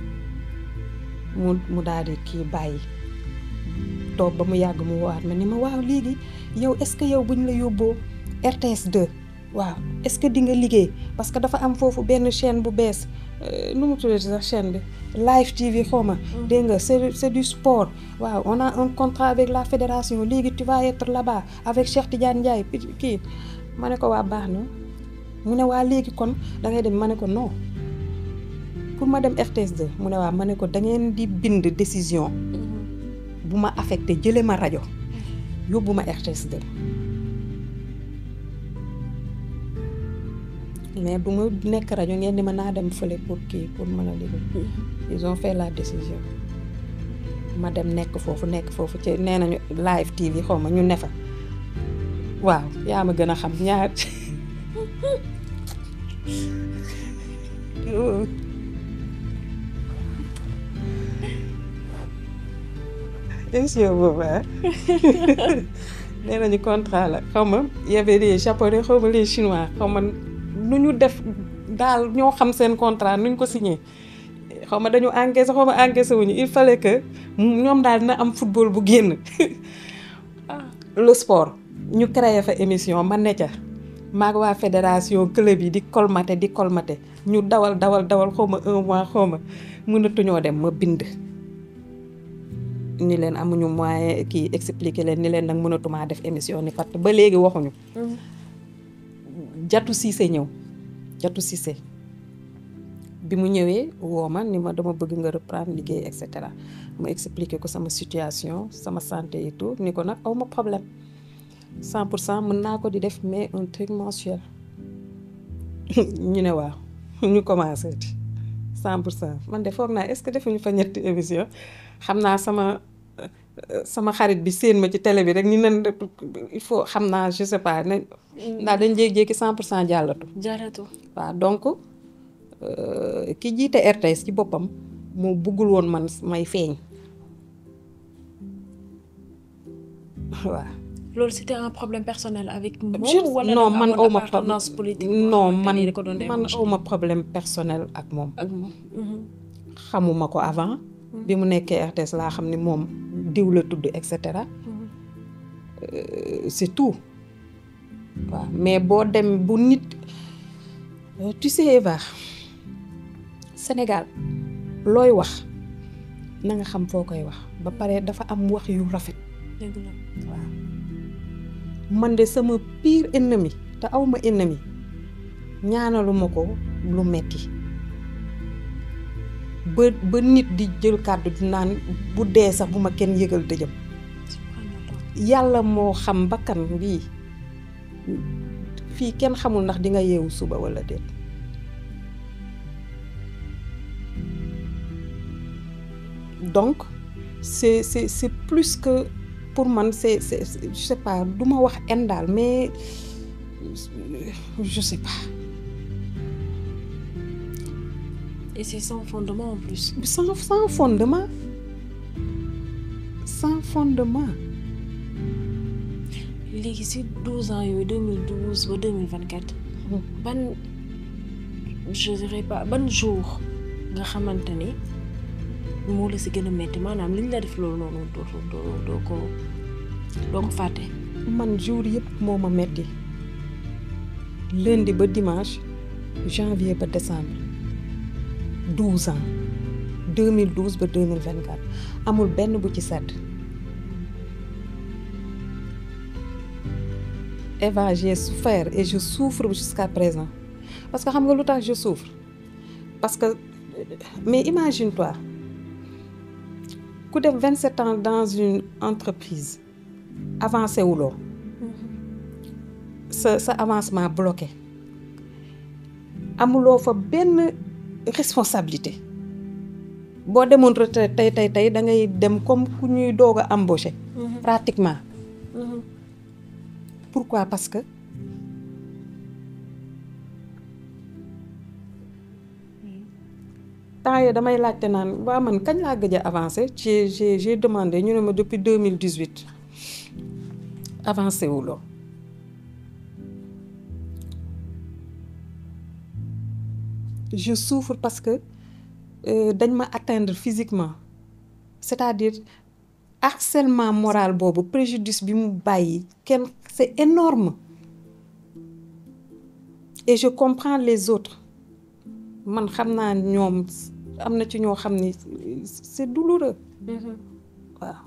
mu daal di kii bàyyi toog ba mu yàgg mu waat ma ni ma waaw léegi yow est-ce que yow buñ la yóbboo RTS 2 waaw est-ce que di nga liggéey parce que dafa am foofu benn chaîne bu bees nu mu tuddati sax chaîne bi Live TV xawma dégg nga c'est du sport waaw on a un contrat avec la fédération léegi tu vas être là-bas avec Cheikh Tidiane Ndiaye kii ma ne ko waa baax na mu ne waa léegi kon da ngay dem ma ne ko non pour ma dem RTS 2 mu ne waa ma ne ko da ngeen di bind décision bu ma affecté jële ma rajo yóbbu ma RTS 2 mais du ma nekk rajo ngeen di ma naa dem fële pour kii pour mën a liggéey ils ont fait la décision ma dem nekk foofu ci nee nañu Live TV xaw ma ñu ne fa waaw yaa ma gën a xam ñaar émission boobu nee nañu contrat la xaw ma y avait les japonais xaw ma les chinois xaw ma nu ñu def daal ñoo xam seen contrat nuñ ko signé xaw ma dañu encaissé xaw ma encaissé wuñu il fallait que ñoom daal dina am football bu génn le sport ñu créé fa émission ma ne ca maag waa fédération club yi di colmaté ñu dawal xaw ma 1 mois xaw ma mënatuñoo dem ma bind ni leen amuñu moyen kii expliquer leen ni leen nag mënatumaa def émission ni fatt ba léegi waxuñu Jatu Cissé bi mu ñëwee woo ma ni ma dama bëgg nga reprendre liggéey et cetera ma expliquer ko sama situation sama santé et tout ni ko nag aw ma problème 100% mën naa ko di def mais un truc mensuel ñu ne waaw ñu commencé di 100% man de foog naa est-ce que defuñu fa ñetti émission xam naa sama xarit bi séen ma ci télé bi rek ni nan il faut xam naa je sais pas ne ndax dañ jékki-jékki 100% jàllatu waaw donc ki jiite RTS ci boppam moo bëggul woon man may feeñ waaw. loolu c'était un problème personnel avec moom wala non man aw ma problème politique non man aw ma problème personnel ak moom xamuma ko avant bi mu nekkee RTS laa xam ni moom diw la tudd et cetera c'est tout waaw mais boo dem bu nit tu sais Eva Sénégal looy wax na nga xam foo koy wax ba pare dafa am wax yu rafet dëgg la waaw man de sama pire ennemi te aw ma ennemi ñaanaluma ko lu metti ba nit di jël kàddu di naan bu dee sax bu ma kenn yëgal dëjëm yàlla moo xam bakkan bii fii kenn xamul ndax di nga yeewu suba walla déet donc c'est plus que pour man c'est je sais pas du ma wax en daal mais je sais pas. Et c'est sans fondement en plus. Sans fondement. Sans fondement. léegi si 12 ans yooyu 2012 ba 2024. je dirais pas ban jour nga xamante ni moo la si gën a metti maanaam liñ la def loolu noonu doo ko fàtte. man jour yëpp moo ma metti lundi ba dimanche janvier ba décembre 12 ans 2012 ba 2024 amul benn bu ci sedd. Eva, j'ai souffert et je souffre jusqu'à présent parce que xam nga lu tax je souffre parce que mais imagine-toi ku def 27 ans dans une entreprise avancé wuloo sa avancement bloqué amuloo fa benn responsabilité boo demoon retraite tey da ngay dem comme ku ñuy doog a embaucher pratiquement. Pourquoi? Parce que temps yii damay laajte naan waa man kañ laa gëj a avancé j'ai demandé ñu ne ma depuis 2018 avancé wuloo je souffre parce que dañ ma atteindre physiquement c'est-à-dire harcèlement moral boobu préjudice bi mu bàyyi kenn c'est énorme et je comprends les autres man xam naa ñoom am na ci ñoo xam ni c'est douloureux waaw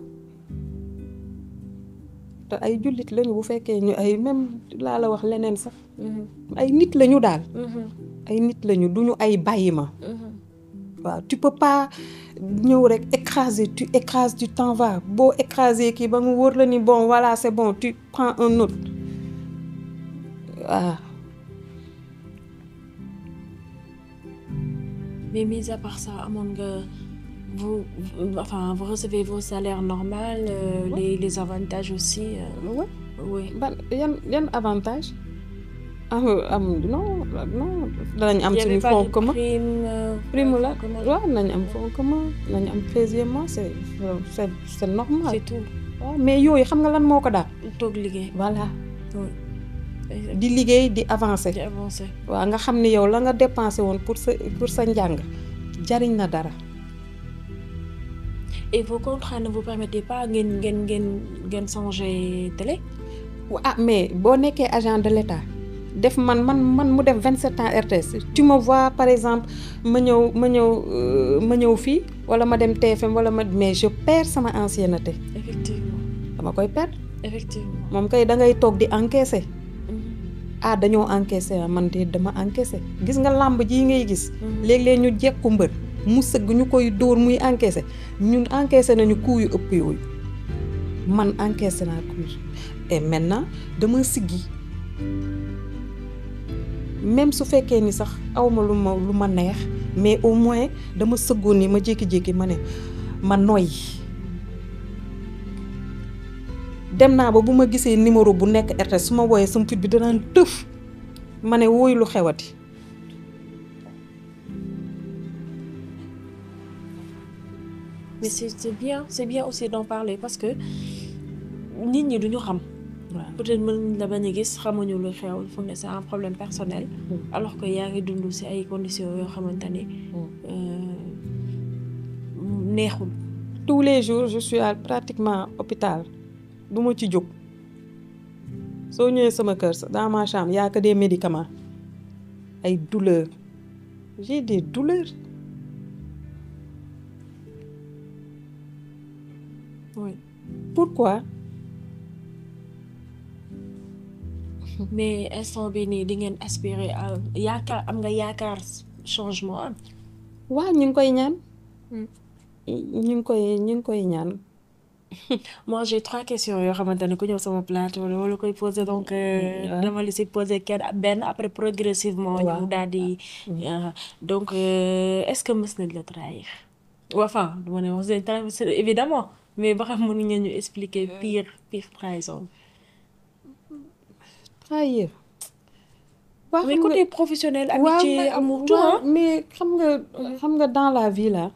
te ay jullit lañu bu fekkee ñu ay même laa la wax leneen sax ay nit lañu daal ay nit lañu duñu ay bàyyi ma waaw tu peux pas ñëw rek écraser tu écrases tu t'en vas boo écraser kii ba mu wóor la ni bon voilà c'est bon tu prends un autre waaw. Mais mis à part ça amoon nga vous recevez vos salaires normal les avantages aussi. Ouais. Oui. yan avantage non danañ am suñu fonds commun prime la waaw nañ am fonds commun nañ am 13e mois c'est normal. c'est tout. waaw mais yooyu xam nga lan moo ko daal. toog liggéey. voilà. di liggéey di avancer. waaw nga xam ni yow la nga dépensé woon pour sa njàng jariñ na dara. et vos contrats ne vous permettez pas ngeen changer télé. ah mais boo nekkee agent de l'État def man mu def 27 ans RTS tu me vois par exemple ma ñëw fii wala ma dem TFM wala mais je perds sama ancienneté. effectivement dama koy perdre. effectivement moom kay da ngay toog di encaisser. dañoo encaisser man de dama encaisser gis nga làmb ji ngay gis. léeg-léeg ñu jekku mbër mu sëgg ñu koy dóor muy encaisser ñun encaisser nañu coup yu ëpp yooyu man encaisser naa coup et maintenant dama siggi même su fekkee ni sax awma lu ma neex mais au moins dama sëggoon ni ma jékki-jékki ma ne ma noyyi dem naa ba bu ma gisee numéro bu nekk RTS su ma wooyee sama fit bi danaan tëf ma ne wooyu lu xewati. mais c'est bien aussi d'en parler parce que nit ñi duñu xam. peut-être mën la bañ a gis xamuñu lu xew fu ne c'est un problème personnel. alors que yaa ngi dund ci ay conditions yoo xamante ni neexul. tous les jours je suis pratiquement hôpital du ma ci jóg soo ñëwee sama kër dans ma chambre y a que des médicaments ay douleurs j'ai des douleurs. oui. pourquoi. mais instant bi nii di ngeen aspirer am nga yaakaar changement am. waaw ñu ngi koy ñaan. ñu ngi koy ñaan. moi j'ai 3 questions yoo xamante ne ku ñëw sama plateau wala koy poser donc. dama li si poser benn après progressivement. ñu daal di donc est-ce que mës nañ la trahir. enfin du ma ne wax évidemment mais ba xam mën nga ñu expliquer pire trahison. trahir. mais côté professionnel. amitié amour tout mais xam nga dans la vie là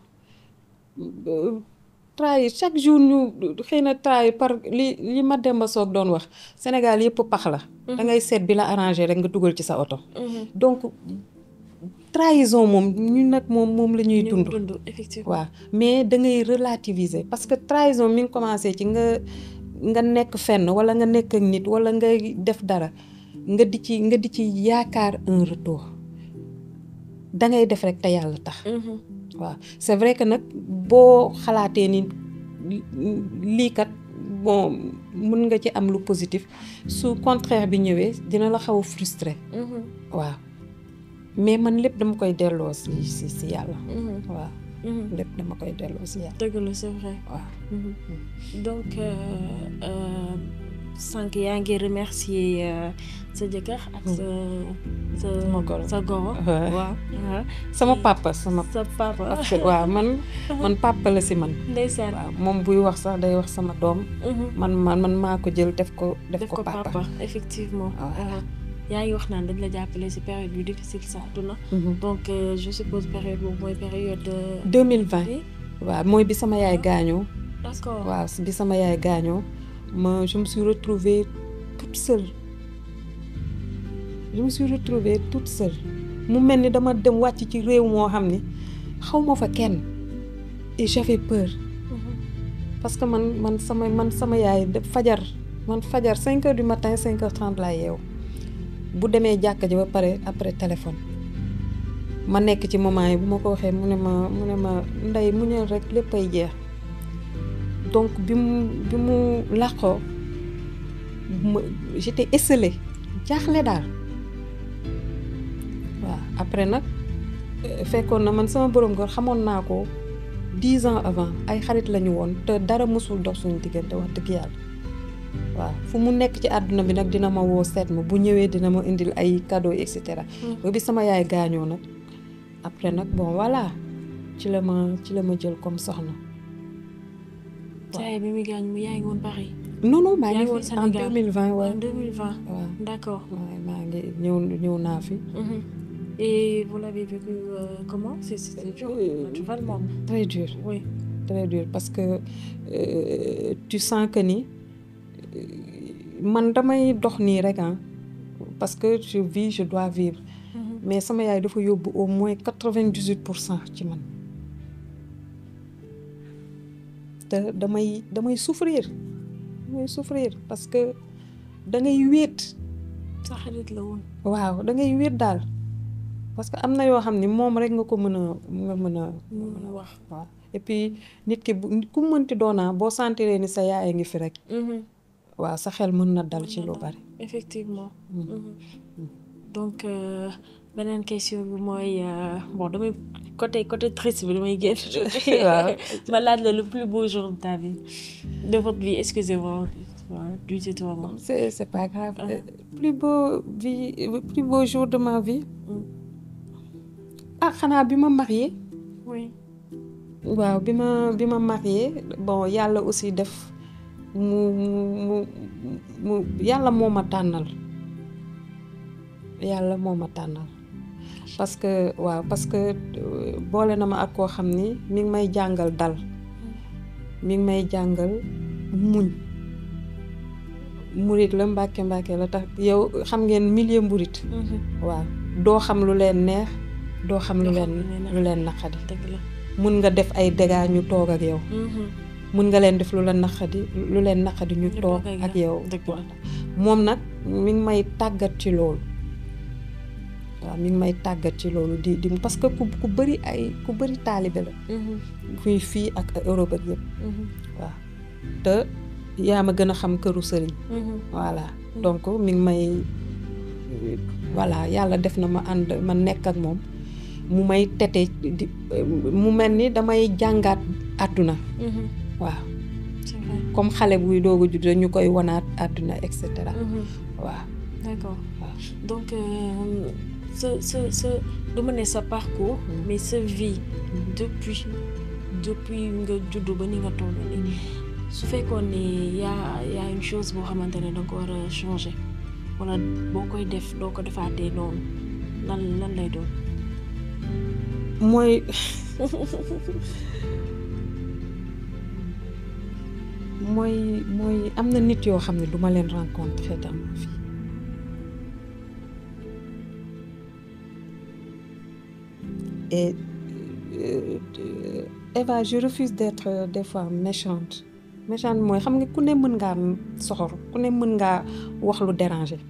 trahir chaque jour ñu xëy na trahir par li ma Demba Soog doon wax Sénégal yëpp pax la. da ngay seet bi la arrangé rek nga dugal ci sa oto. donc trahison moom ñun nag moom la ñuy dund. effectivement waaw mais da ngay relativiser parce que trahison mi ngi commencé ci nga nekk fenn wala nga nekk ak nit wala nga def dara nga di ci yaakaar un retour dangay def rek te yàlla tax. waaw c'est vrai que nag boo xalaatee ni lii kat bon mën nga ci am lu positif su contraire bi ñëwee dina la xaw a frustré. waaw mais man lépp dama koy delloo si yàlla. waaw. lépp dama koy delloo si yàlla. dëgg la c'est vrai. waaw. donc sànq yaa ngi remercier sa jëkkër ak sa goro. waaw sama papa parce que waaw man papa la si man. ndeysaan waaw moom buy wax sax day wax sama doom. man maa ko jël def ko papa. effectivement. yaa ngi wax naan dañ la jàppale ci période yu difficile sax duna. donc je suppose période boobu mooy période. 2020 waaw mooy bi sama yaay gaañoo. d'accord waaw bi sama yaay gaañoo je me suis retrouvée toute seule. mu mel ni dama dem wàcc ci réew moo xam ni xaw ma fa kenn et j'avais peur. parce que man sama yaay fajar 5 heures du matin 5 heures 30 laa yeewu. bu demee jàkka ji ba pare après téléphone ma nekk ci moment yi bu ma ko waxee mu ne ma ndey muñal rek léppay jeex donc bi mu làqoo j'étais esselée jaaxle daal waaw après nag fekkoon na man sama borom góor xamoon naa ko 10 ans avant ay xarit lañu woon te dara mësul dox suñu diggante wax dëgg yàlla. waaw fu mu nekk ci àdduna bi nag dina ma woo seet ma bu ñëwee dina ma indil ay cadeau et cetera. ba bi sama yaay gaañoo nag après nag bon voilà ci la ma jël comme soxna. waaw bi muy gaañ mu yaa ngi woon Paris. non maa yaa ngi ngi woon fi en Sénégal 2020 waaw. en 2020 waaw d'accord. waaw maa ngi ñëw naa fi. Et vous l'avez vécu comment? C'est dur, naturellement. Très dur. Oui. Très dur parce que tu sens que ni man damay dox nii rek parce que je vis je dois vivre. mais sama yaay dafa yóbbu au moins 98% ci man te damay souffrir parce que da ngay wéet. sa xarit la woon. waaw da ngay wéet daal parce que am na yoo xam ni moom rek nga ko mën a wax. waaw et puis nit ki ku mënti doonaa boo sentiree ni sa yaay ngi fi rek. waaw sa xel mën na dal ci lu bari. effectivement. donc beneen question bi mooy bon damay côté triste bi damay génn. waaw ma laaj la le plus beau jour de ta vie de votre vie excusez-moi du tutoiement. c'est pas grave. plus beau jour de ma vie. xanaa bi ma mariée. oui. waaw bi ma mariée bon yàlla aussi def mu yàlla moo ma tànnal parce que boole na ma ak koo xam ni mi ngi may jàngal dal mi ngi may jàngal muñ. murit la mbàkke la tax yow xam ngeen milieu mburit. waaw doo xam lu leen neex doo xam lu leen naqadi. mun nga def ay dégâts ñu toog ak yow. mun nga leen def lu leen naqadi ñu toog ak yow. moom nag mi ngi may tàggat ci loolu. waaw mi ngi may tàggat ci loolu di parce que ku bëri taalibe la. kuy fii ak Europe ak yëpp. waaw te yaa ma gën a xam këru sëriñ. voilà donc mi ngi may voilà yàlla def na ma nekk ak moom. mu may tete mu mel ni damay jàngaat àdduna. waaw comme xale buy doog a judd ñu koy wanaat àdduna et cetera. waaw d'accord waaw donc sa du ma ne sa parcours. mais sa vie depuis nga juddu ba ni nga toll nii su fekkoon ne y a une chose boo xamante ne da nga ko war a changer wala boo koy def doo ko defaatee noonu lan lay doon. mooy am na nit yoo xam ne duma leen rencontrer dans ma vie. et Eva je refuse d'être des fois méchante mooy xam nga ku ne mën ngaa soxor ku ne mën ngaa wax lu déranger.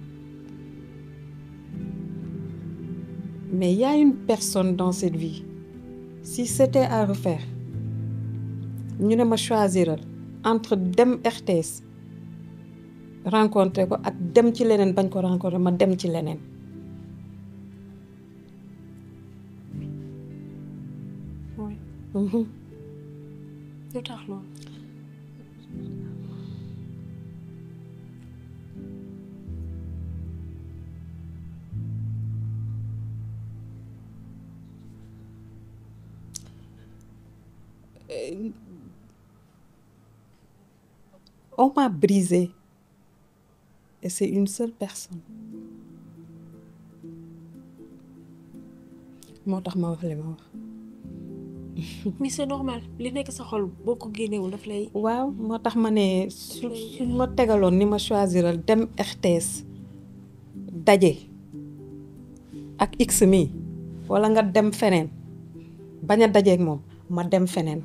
mais il y a une personne dans cette vie si c'était à refaire ñu ne ma choisiral entre dem RTS rencontrer ko ak dem ci leneen bañ ko rencontrer ma dem ci leneen. oui. lu tax loolu. On m'a brisé et c'est une seule personne moo tax ma wax li ma wax. mais c'est normal li nekk sa xol boo ko génnewul daf lay. waaw moo tax ma ne suñ ma tegaloon ni ma choisiral dem RTS daje ak X mi walla nga dem feneen bañ a dajeek moom ma dem feneen.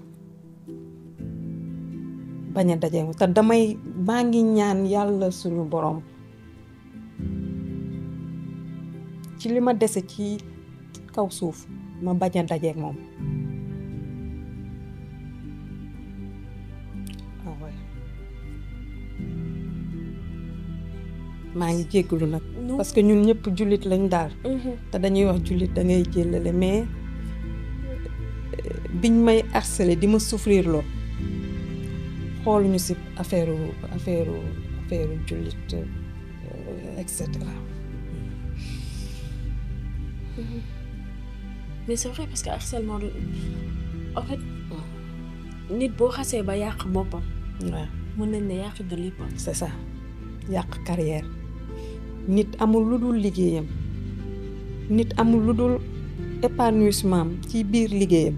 bañ a daje te maa ngi ñaan yàlla suñu boroom ci li ma dese ci kaw suuf ma bañ a dajeek moom. maa ngi jéggalu nag. parce que ñun ñëpp jullit lañ daal. te dañuy wax jullit da ngay jéllale mais biñ may harceler di ma souffrir loo. xooluñu ci affaire jullit et cetera. mais c'est vrai parce que harcèlement en fait nit boo xasee ba yàq boppam. waaw mën nañ ne yàq nga lépp. c'est ça yàq carrière nit amul lu dul liggéeyam nit amul lu dul épanouissement ci biir liggéeyam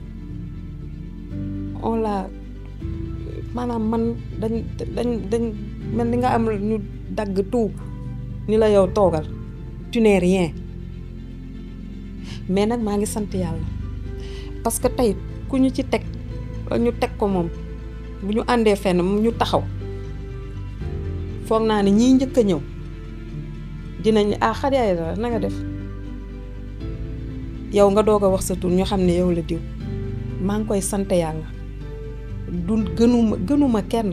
on la maanaam man dañ mel ni nga am ñu dagg tout ni la yow toogal tu n'es rien mais nag maa ngi sant yàlla parce que tey ku ñu ci teg ñu teg ko moom bu ñu àndee fenn ñu taxaw foog naa ne ñii njëkk a ñëw dinañ Khady Aïdara na nga def yow nga doog a wax sa tur ñu xam ne yow la diw maa ngi koy sant yàlla du gënuma kenn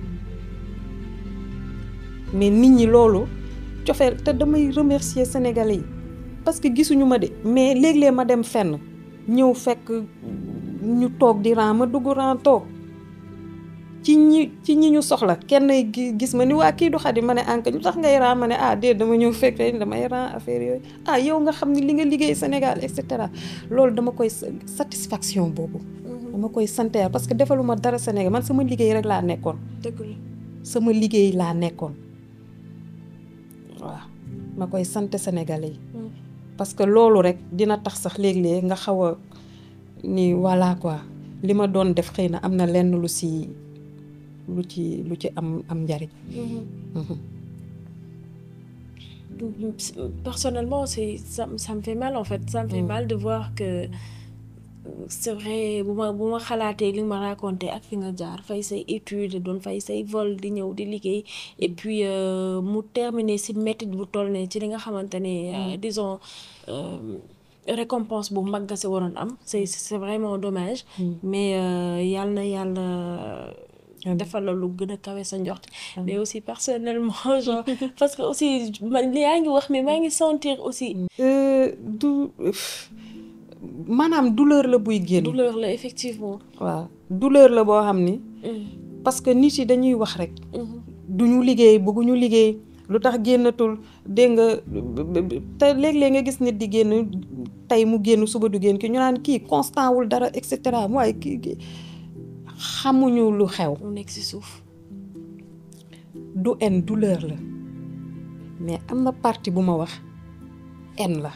mais nit ñi loolu cofeel te damay remercier Sénégalais yi parce que gisuñu ma de mais léeg-léeg ma dem fenn ñëw fekk ñu toog di ran ma dugg ran toog ci ñi ñu soxla kenn gis ma ni waa kii du Khady ma ne anka ñu tax ngay ran ma ne déet dama ñëw fekk damay ran affaire yooyu yow nga xam ne li nga liggéey Sénégal et cetera loolu dama koy satisfaction boobu dama koy sant yàlla parce que defaluma dara Sénégal man sama liggéey rek laa nekkoon dëgg la sama liggéey laa nekkoon waaw ma koy sant Sénégalais yi parce que loolu rek dina tax sax léeg-léeg nga xaw a ni voilà quoi li ma doon def xëy na am na lenn lu ci am njariñ. Personnellement ça me fait mal en fait ça me fait mal de voir que c'est vrai bu ma xalaatee li ma raconté ak fi nga jaar fay say études doon fay say vol di ñëw di liggéey et puis mu terminer ci métit bu toll ne ci li nga xamante ne disons récompense bu mag nga ci waroon am c'est vraiment dommage mais yàlla na yàlla defal la lu gën a kawe sa njort mais aussi personnellement genre parce que aussi man yaa ngi wax mais maa ngi sentir aussi maanaam douleur la buy génn. douleur la effectivement. waaw douleur la boo xam ni. parce que nit yi dañuy wax rek. duñu liggéey bëgguñu liggéey lu tax génnatul dégg nga te léeg-léeg nga gis nit di génn tey mu génn suba du génn ki ñu naan kii constant wul dara et cetera waaye kii xamuñu lu xew. mu nekk ci suuf. du en douleur la mais am na partie bu ma wax en la.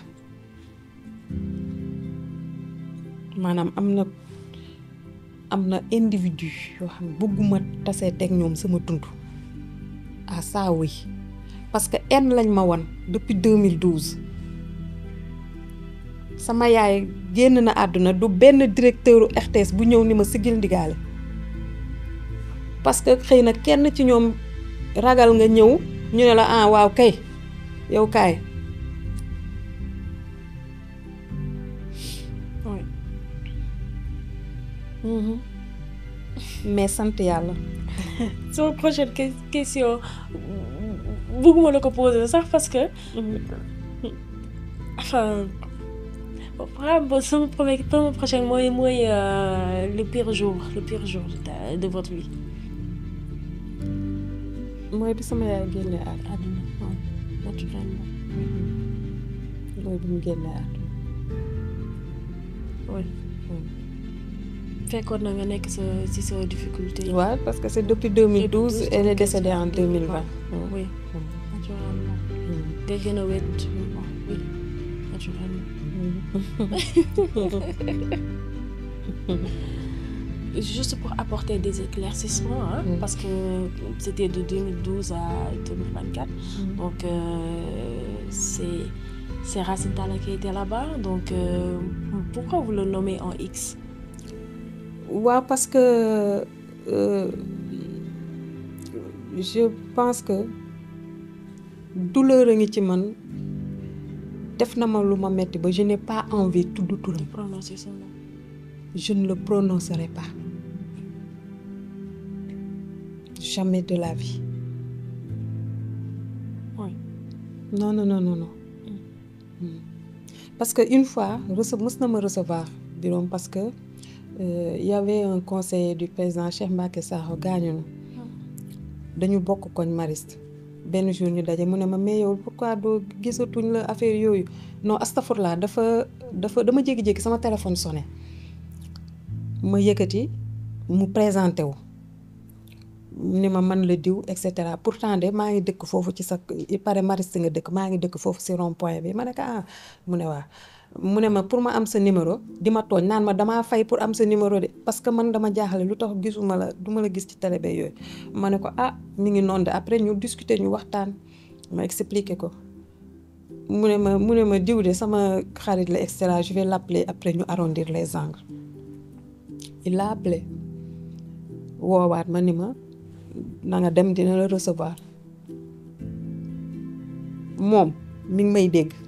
maanaam am na individu yoo xam ne bëgguma tasee teg ñoom sama dund ça oui parce que lañ ma won depuis 2012 sama yaay génn na àdduna du benn directeur RTS bu ñëw ni ma sigil ndigaale parce que xëy na kenn ci ñoom ragal nga ñëw ñu ne la waaw kay yow kaay mais sant yàlla. sama prochaine question bëgguma la ko poser sax parce que enfin sama prochaine mooy le pire jour de votre vie. mooy bi sama yaay génne àdduna naturellement. mooy bi mu génne àdduna. oui. fekkoon na nga nekk ci sa difficulté. waaw parce que c'est depuis 2012 elle est décédée en 2020. oui naturellement. nga gën a wét oui naturellement. Juste pour apporter des éclaircissements parce que c'était de 2012 à 2024 donc c'est Racine Talla qui était là-bas donc pourquoi vous le nommez en X? waaw parce que je pense que douleur a ngi ci man def na ma lu ma metti ba je n'ai pas envie tudd turam. Prononcer son nom. Je ne le prononcerai pas jamais de la vie. oui. non. parce que une fois mës na ma recevoir bureau parce que y avait un conseiller du président Cheikh Mbacké Sakho gaañu na dañu bokk koñ Mariste benn jour ñu daje mu ne ma mais yow pourquoi doo gisatuñ la affaire yooyu non astafurlah dama jékki-jékki sama téléphone sonné ma yëkkati mu présenté wu ni ma man la diw et cetera pourtant de maa ngi dëkk foofu ci sa il paraît Mariste nga dëkk maa ngi dëkk foofu si rond point bi ma ne ko ah mu ne waa mu ne ma pour ma am sa numéro di ma tooñ naan ma damaa fay pour am sa numéro de parce que man dama jaaxle lu tax gisuma la duma la gis ci télé be yooyu ma ne ko ah mi ngi noonu de après ñu discuter ñu waxtaan ma expliquer ko mu ne ma diw de sama xarit la et cetera je vais l'appeler après ñu arrondir les angles il l'a appelé woowaat ma ni ma na nga dem dina la recevoir moom mi ngi may dégg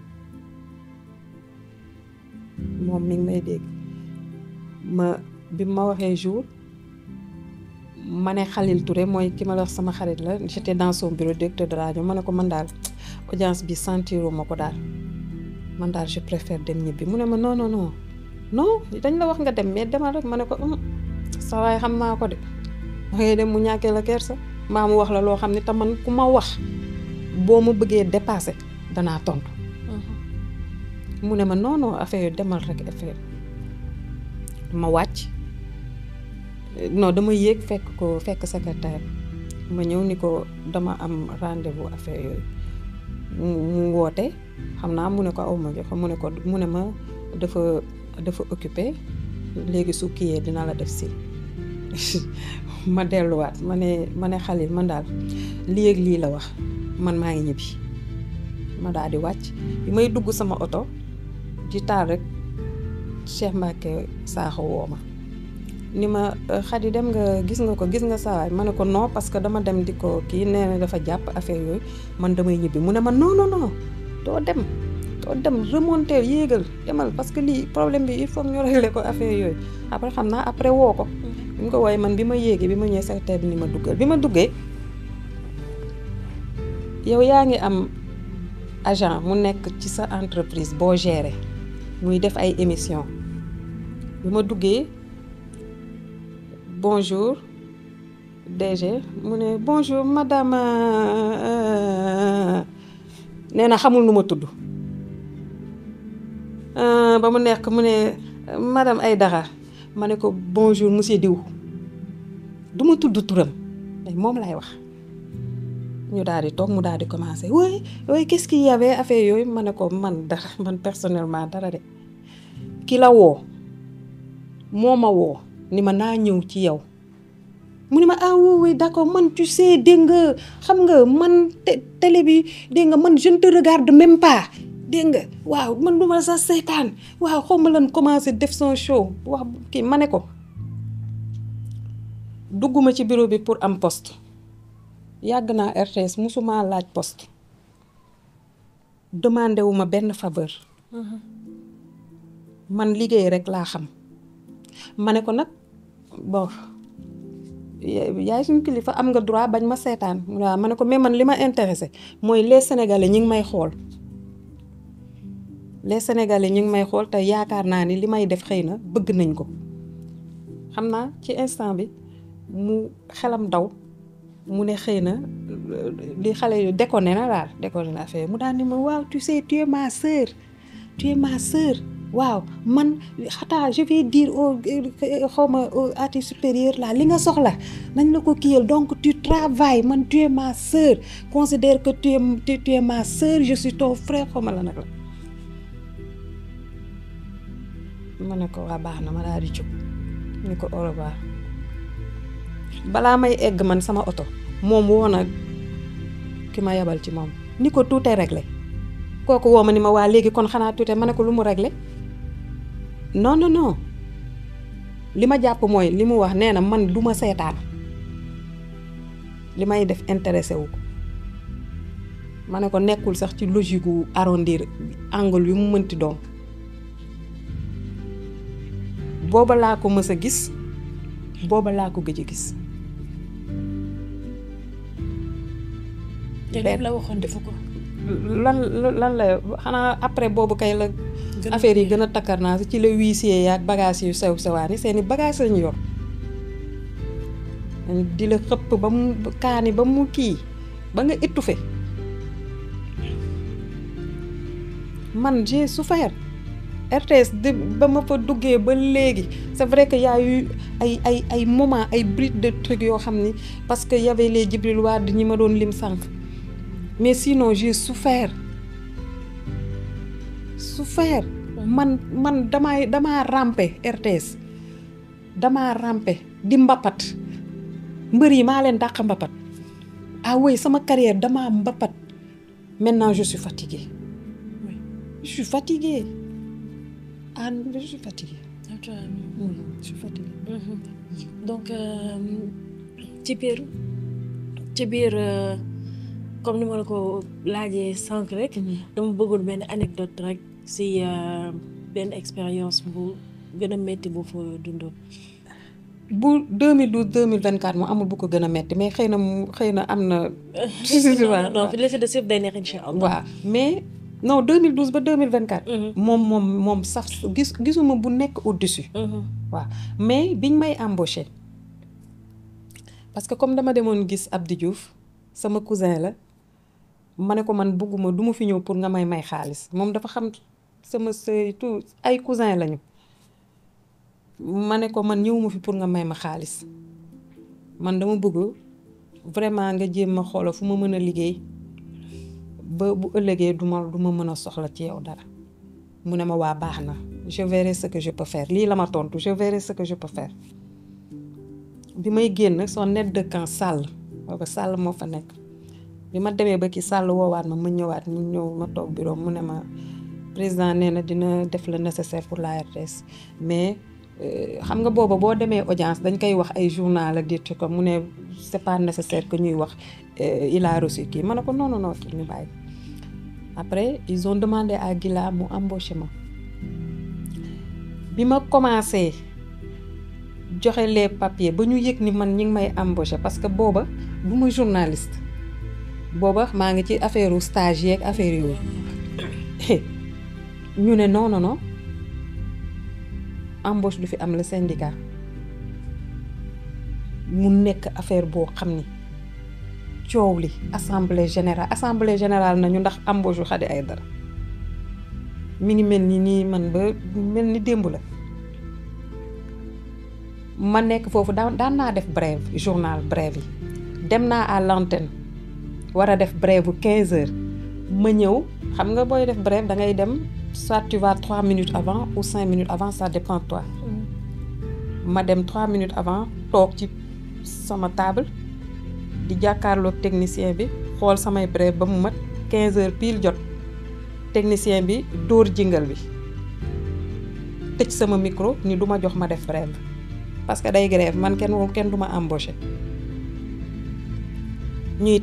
bi ma waxee jour ma ne Khalil Touré mooy ki ma la wax sama xarit la j'étais dans son bureau directeur de radio ma ne ko man daal audience bi sentiruma ko daal man daal je préfère dem ñibbi mu ne ma non non non non dañ la wax nga dem mais demal rek ma ne ko sa waay xam naa ko de ngay dem mu ñàkkee la kersa maa mu wax la loo xam ne te man ku ma wax boo ma bëggee dépasser danaa tontu. mu ne ma non non affaire yu demal rek affaire ma wàcc non dama yéeg fekk secrétaire ma ñëw ni ko dama am rendez-vous affaire yooyu mu woote xam naa mu ne ko aw ma jox mu ne ma dafa occupé léegi su kiyee dina la def si ma delluwaat ma ne Khalil man daal lii ak lii la wax man maa ngi ñibbi ma daal di wàcc bi may dugg sama oto di taal rek Cheikh Mbacké Sakho woo ma ni ma Khady dem nga gis nga sawaay ma ne ko non parce que dama dem di ko kii nee na dafa jàpp affaire yooyu man damay ñibbi mu ne ma non non non doo dem remonter yéegal demal parce que lii problème bi il faut ñu régler ko affaire yooyu après xam naa après woo ko bi mu ko wooye man bi ma yéegee bi ma ñëwee secrétaire bi ni ma duggal bi ma duggee yow yaa ngi am agent mu nekk ci sa entreprise boo gérer muy def ay émission bi ma duggee bonjour DG mu ne bonjour madame nee na xamul nu ma tudd ba mu nekk mu ne madame Aïdara ma ne ko bonjour monsieur Diw du ma tudd turam mais moom lay wax ñu daal di toog mu daal di commencer oui qu'est-ce qu'il y avait affaire yooyu ma ne ko man personnellement dara de ki la woo moo ma woo ni ma naa ñëw ci yow mu ni ma ah oui d'accord man tu sais dégg nga xam nga man télé bi dégg nga man je ne te regarde même pas dégg nga waaw man du ma sax seetaan waaw xaw ma lan commencé def son show wax kii ma ne ko dugguma ci bureau bi pour am poste yàgg naa RTS musuma laaj poste demandé wu ma benn faveur man liggéey rek laa xam ma ne ko nag bon yaay suñu kilifa am nga droit bañ ma seetaan waaw ma ne ko mais man li ma intéressé mooy les sénégalais ñi ngi may xool te yaakaar naa ni li may def xëy na bëgg nañ ko xam naa ci instant bi mu xelam daw mu ne xëy na li xale yu déconné na affaire mu daal ni ma waaw tu sais tu es ma sœur waaw man xataa je vais dire au artiste supérieur là li nga soxla nañ la ko kiyal donc tu travailles man tu es ma sœur considère que tu es ma sœur je suis ton frère xaw ma la nag la ma ne ko waa baax na ma daal di jóg ni ko au revoir balaa may egg man sama oto moom woo na ki ma yabal ci moom ni ko tout est réglé kooku woo ma ni ma waa léegi kon xanaa tout est ma ne ko lu mu réglé non li ma jàpp mooy li mu wax nee na man du ma seetaan li may def intéressé wu ko ma ne ko nekkul sax ci logique gu arrondir angle yu mu mënti doon booba laa ko mës a gis booba laa ko gëj a gis. te la waxoon defu ko. lan la xanaa après boobu kay la. affaire yi gën a takkar naa ci la huissier yaak bagage yu sew sewaani seeni bagage lañu yor di la xëpp ba mu kaani ba mu kii ba nga étouffé man j'ai souffert RTS ba ma fa duggee ba léegi c'est vrai que y a eu ay moments ay brides de trucs yoo xam ni parce que y avait les Djibril Wade ñi ma doon lim sànq mais sinon j'ai souffert man damaa rampe RTS damaa rampe di mbapat mbër yi maa leen dàq mbapat ah oui sama carrière damaa mbapat maintenant je suis fatiguée je suis fatiguée donc ci biir comme ni ma la ko laajee sànq rek dama bëggoon benn anecdote rek si benn expérience bu gën a metti bu fa dundoon. bu 2012 2024 mu amul bu ko gën a metti mais xëy na am na. non fi l'effet de sif day neex incha allah. waaw mais non 2012 ba 2024. moom sax gisuma bu nekk au-dessus. waaw mais biñ may embauché parce que comme dama demoon gis Abdou Diouf sama cousin la ma ne ko man bëgguma du ma fi ñëw pour nga may xaalis moom dafa xam sama sœur tout ay cousin lañu. ma ne ko man ñëwuma fi pour nga may ma xaalis man dama bëgg vraiment nga jéem ma xoolal fu ma mën a liggéey ba bu ëllëgee du ma mën a soxla ci yow dara mu ne ma waa baax na je verrai ce que je peux faire lii la ma tontu je verrai ce que je peux faire bi may génn son aide de camp Sall booba Sall moo fa nekk bi ma demee ba ki Sall woowaat ma ñëwaat mu ñëw ma toog bureau mu ne ma président nee na dina def le nécessaire pour la RTS mais xam nga booba boo demee audience dañ koy wax ay journal ak di ko mu ne c'est pas nécessaire que ñuy wax il a reçu kii ma ne ko non kii ñu bàyyi après ils ont demandé à Gila mu embauché ma bi ma commencé joxe les papiers ba ñu yëg ni man ñi ngi may embauché parce que booba du ma journaliste booba maa ngi ci affaire stage yeeg affaire yooyu ñu ne non embauche du fi am le syndicat mu nekk affaire boo xam ni coow li assemblée générale nañu ndax embauche yu Khady Aïdara mi ngi mel ni nii man ba mel ni démb la ma nekk foofu daan naa def brève journal brève yi dem naa à l'antenne war a def brève bu 15 heures ma ñëw xam nga booy def brève da ngay dem soit tu vas 3 minutes avant ou 5 minutes avant ça dépend de toi ma dem 3 minutes avant toog ci sama table di jàkkaarloog technicien bi xool samay brève ba mu mat 15 heures pile jot technicien bi dóor jingal bi tëj sama micro ni du ma jox ma def brève parce que day grève man kenn du ma embauché ñuy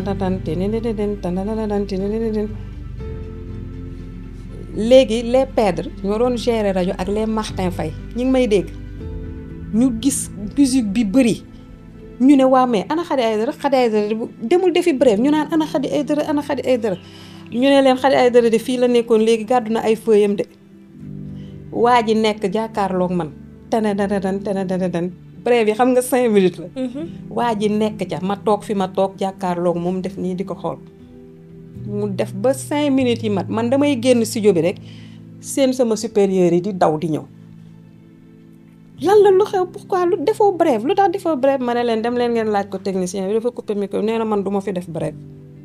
léegi les Pedres ñoo doon gérer rajo ak les Martin Faye ñi ngi may dégg ñu gis musique bi bëri ñu ne waa mais ana Khady Aïdara demul defi brève ñu naan ana Khady Aïdara ñu ne leen Khady Aïdara de fii la nekkoon léegi gàddu na ay feuillam de waa ji nekk jàkkaarloog man tene brève yi xam nga 5 minutes la waa ji nekk ca ma toog fi ma toog jàkkaarloog moom def nii di ko xool mu def ba 5 minutes yi mat man damay génn studio bi rek seen sama supérieur yi di daw di ñëw lan la lu xew pourquoi lu defoo brève lu tax defoo brève ma ne leen dem leen ngeen laaj ko technicien bi dafa coupé micro nee na man du ma fi def brève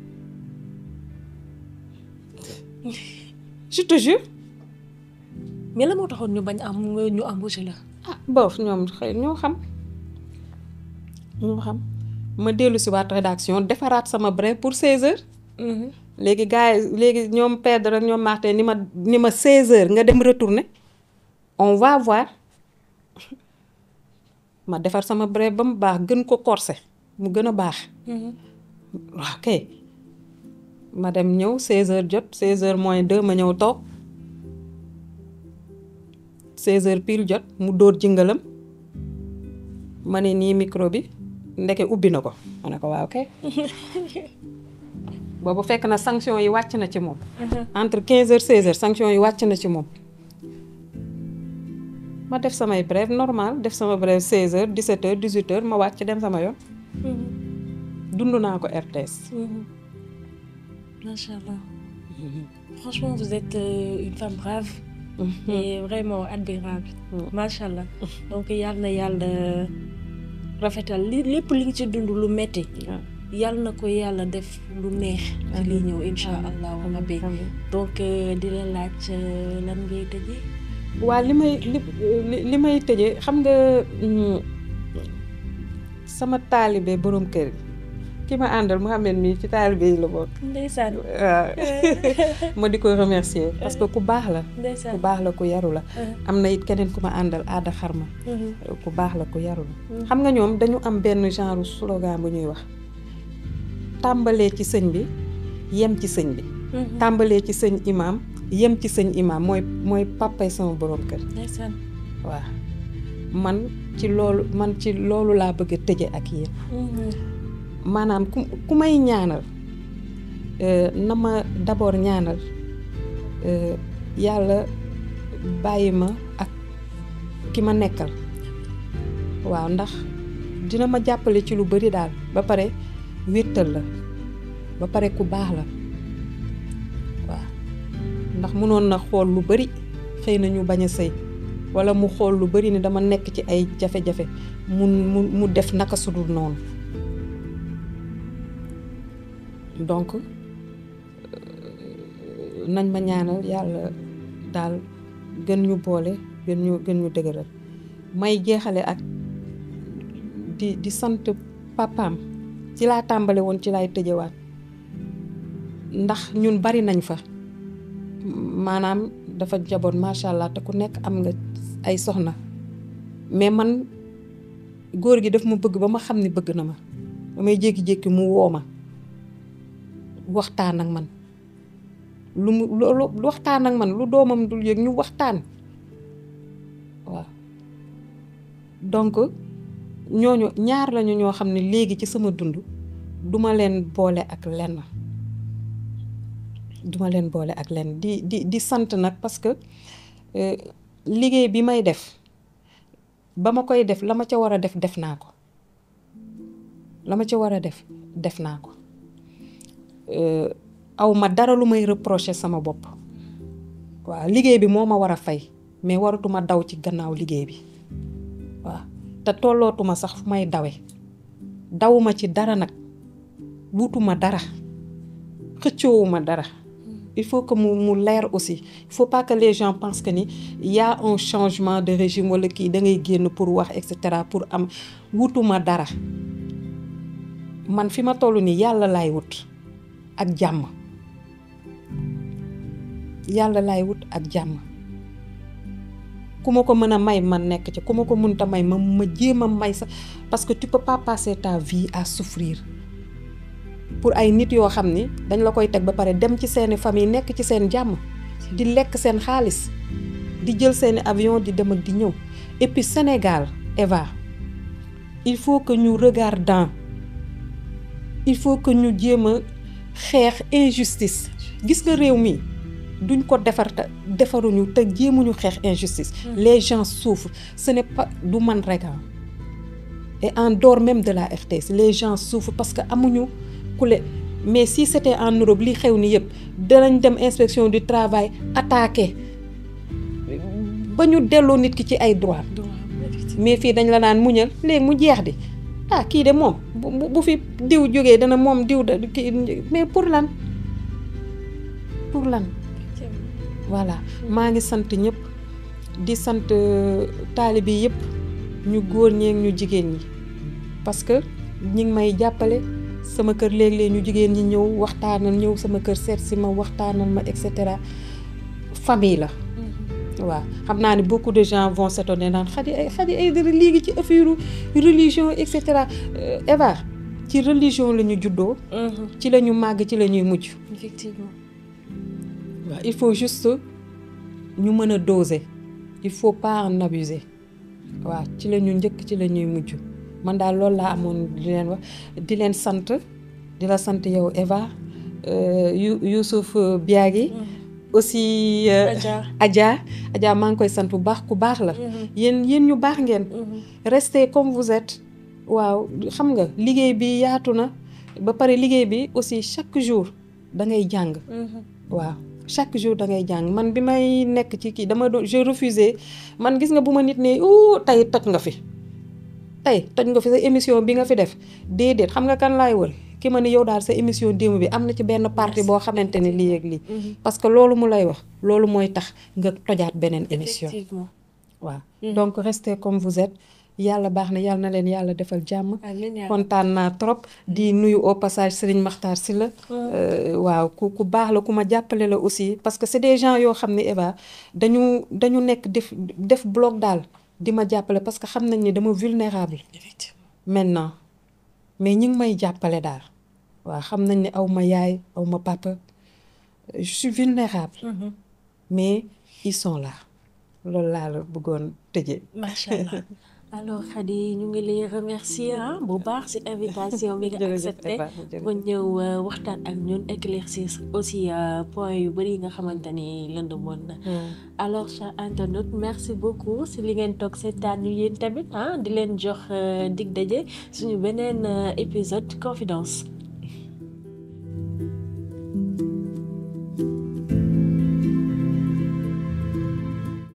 je te jure. mais la moo taxoon ñu bañ ñu embauché la. boof ñoom xëy ñoo xam ma dellu si waat rédaction defaraat sama brève pour 16 heures. léegi gars yi léegi ñoom Pedre ak ñoom Martin ni ma 16 heures nga dem retourner on va voir ma defar sama brève ba mu baax gën ko corsé mu gën a baax. waaw kay ma dem ñëw 16 heures jot 16 heures moins 2 ma ñëw toog 16 heures pile jot mu dóor jingalam ma ne nii micro bi ndeke ubbi na ko ma ne ko waaw kay. boobu fekk na sanction yi wàcc na ci moom. entre 15 heures 16 heures sanction yi wàcc na ci moom. ma def samay brève normal def sama brève 16 heures 17 heures 18 heures ma wàcc dem sama yoon. dund naa ko RTS. macha allah. franchement vous êtes une femme brave et vraiment admirable macha allah. donc yàlla na yàlla rafetal lépp li nga ci dund lu metti yàlla na ko yàlla def lu neex ci li ñëw insha allahu rabbi. donc di la laaj lan ngay tëjee. waa li may tëjee xam nga sama taalibe borom kër ki ma àndal Mouhamed mi ci taalibe yi la bokk. ndeysaan. waaw ma di ko remercier parce que ku baax la. ndeysaan ku baax la ku yaru la. am na it keneen ku ma àndal aada xarma. ku baax la ku yaru la. xam nga ñoom dañu am benn genre slogan bu ñuy wax tàmbalee ci sëñ bi yem ci sëñ bi. tàmbalee ci sëñ imam yem ci sëñ imam mooy papay sama borom kër. ndeysaan. waaw man ci loolu laa bëgg a tëje ak yéen. maanaam ku may ñaanal na ma d'abord ñaanal yàlla bàyyi ma ak ki ma nekkal waaw ndax dina ma jàppale ci lu bari daal ba pare wéttal la ba pare ku baax la waaw ndax mënoon na xool lu bari xëy na ñu bañ a sëy walla mu xool lu bari ni dama nekk ci ay jafe-jafe mu def naka sudul noonu donc nañ ma ñaanal yàlla daal gën ñu boole gën ñu dëgëral may jeexale ak di sant papaam ci laa tàmbale woon ci laay tëjewaat ndax ñun bari nañ fa maanaam dafa jaboot macha allah te ku nekk am nga ay soxna mais man góor gi daf ma bëgg ba ma xam ni bëgg na ma damay jékki-jékki mu woo ma waxtaan ak man lu waxtaan ak man lu doomam dul yëg ñu waxtaan waaw donc ñooñu ñaar lañu ñoo xam ne léegi ci sama dund duma leen boole ak lenn di sant nag parce que liggéey bi may def ba ma koy def la ma ca war a def naa ko aw ma dara lu may reprocher sama bopp waaw liggéey bi moo ma war a fay mais waratuma daw ci gannaaw liggéey bi waaw te tollootuma sax fu may dawuma ci dara nag wutuma dara xëccoowuma dara il faut que mu leer aussi il faut pas que les gens pensent que ni y a un changement de régime wala kii da ngay génn pour wax et cetera pour am wutuma dara man fi ma toll nii yàlla laay wut ak jàmm ku ma ko mën a may man nekk ci ku ma ko mënta may ma jéem a may sax parce que tu peux pas passer ta vie à souffrir pour ay nit yoo xam ni dañ la koy teg ba pare dem ci seeni famille nekk ci seen jàmm di lekk seen xaalis di jël seeni avion di dem ak di ñëw et puis Sénégal Eva il faut que ñu regardant il faut que ñu jéem a xeex injustice gis nga réew mi duñ ko defaruñu te jéemuñu xeex injustice les gens souffrent ce n'est pas du man rek et en dehors même de la RTS les gens souffrent parce que amuñu mais si c'était en Europe li xew ni yëpp danañ dem inspection du travail attaqué ba ñu delloo nit ki ci ay droit mais fii dañ la naan muñal léegi mu jeex di kii de moom bu fi diw jógee dana moom diw da kii mais pour lan voilà maa ngi sant ñëpp di sant taalibe yëpp ñu góor ñeek ñu jigéen ñi parce que ñi ngi may jàppale sama kër léeg-léeg ñu jigéen ñi ñëw waxtaanal ñëw sama kër seet si ma waxtaanal ma et cetera famille la waaw xam naa ne beaucoup de gens vont s'étonner naan Khady Aïdara léegi ci affaire religion et cetera Eva ci religion la ñu juddoo ci la ñu màgg ci la ñuy mujj effectivement waaw il faut juste ñu mën a doser il faut pas en abuser waaw ci la ñu njëkk ci la ñuy mujj man daal loolu laa amoon di leen wax di leen sant di la sant yow Eva Youssouf Biagui aussi Adja maa ngi koy sant bu baax ku baax la yéen ñu baax ngeen restez comme vous êtes waaw xam nga liggéey bi yaatu na ba pare liggéey bi aussi chaque jour da ngay jàng waaw chaque jour da ngay jàng man bi may nekk ci kii je refusais man gis nga bu ma nit ne tey toj nga fi sa émission bi nga fi def déedéet xam nga kan laay wër ki ma ne yow daal sa émission démb bi am na ci benn partie boo xamante ne lii ak lii parce que loolu mu lay wax loolu mooy tax nga tojaat beneen émission waaw donc restez comme vous êtes yàlla baax na yàlla na leen yàlla defal jàmm kontaan naa trop di nuyu au passage Serigne Makhtar Sylla waaw ku baax la ku ma jàppale la aussi parce que c'est des gens yoo xam ne Eva dañu nekk def blog daal di ma jàppale parce que xam nañ ni dama vulnérable maintenant mais ñi ngi may jàppale daal waaw xam nañ ne aw ma yaay aw ma papa je suis vulnérable mais ils sont là loolu laa la bëggoon tëjee. macha allah alors Khady ñu ngi lay remercier bu baax ci invitation bi nga accepté ba ñëw waxtaan ak ñun éclaircir aussi point yu bari yi nga xamante ni lëndëmoon na. alors chers internautes merci beaucoup ci li ngeen toog seetaan ñu yéen tamit di leen jox dig daje suñu beneen épisode confidence.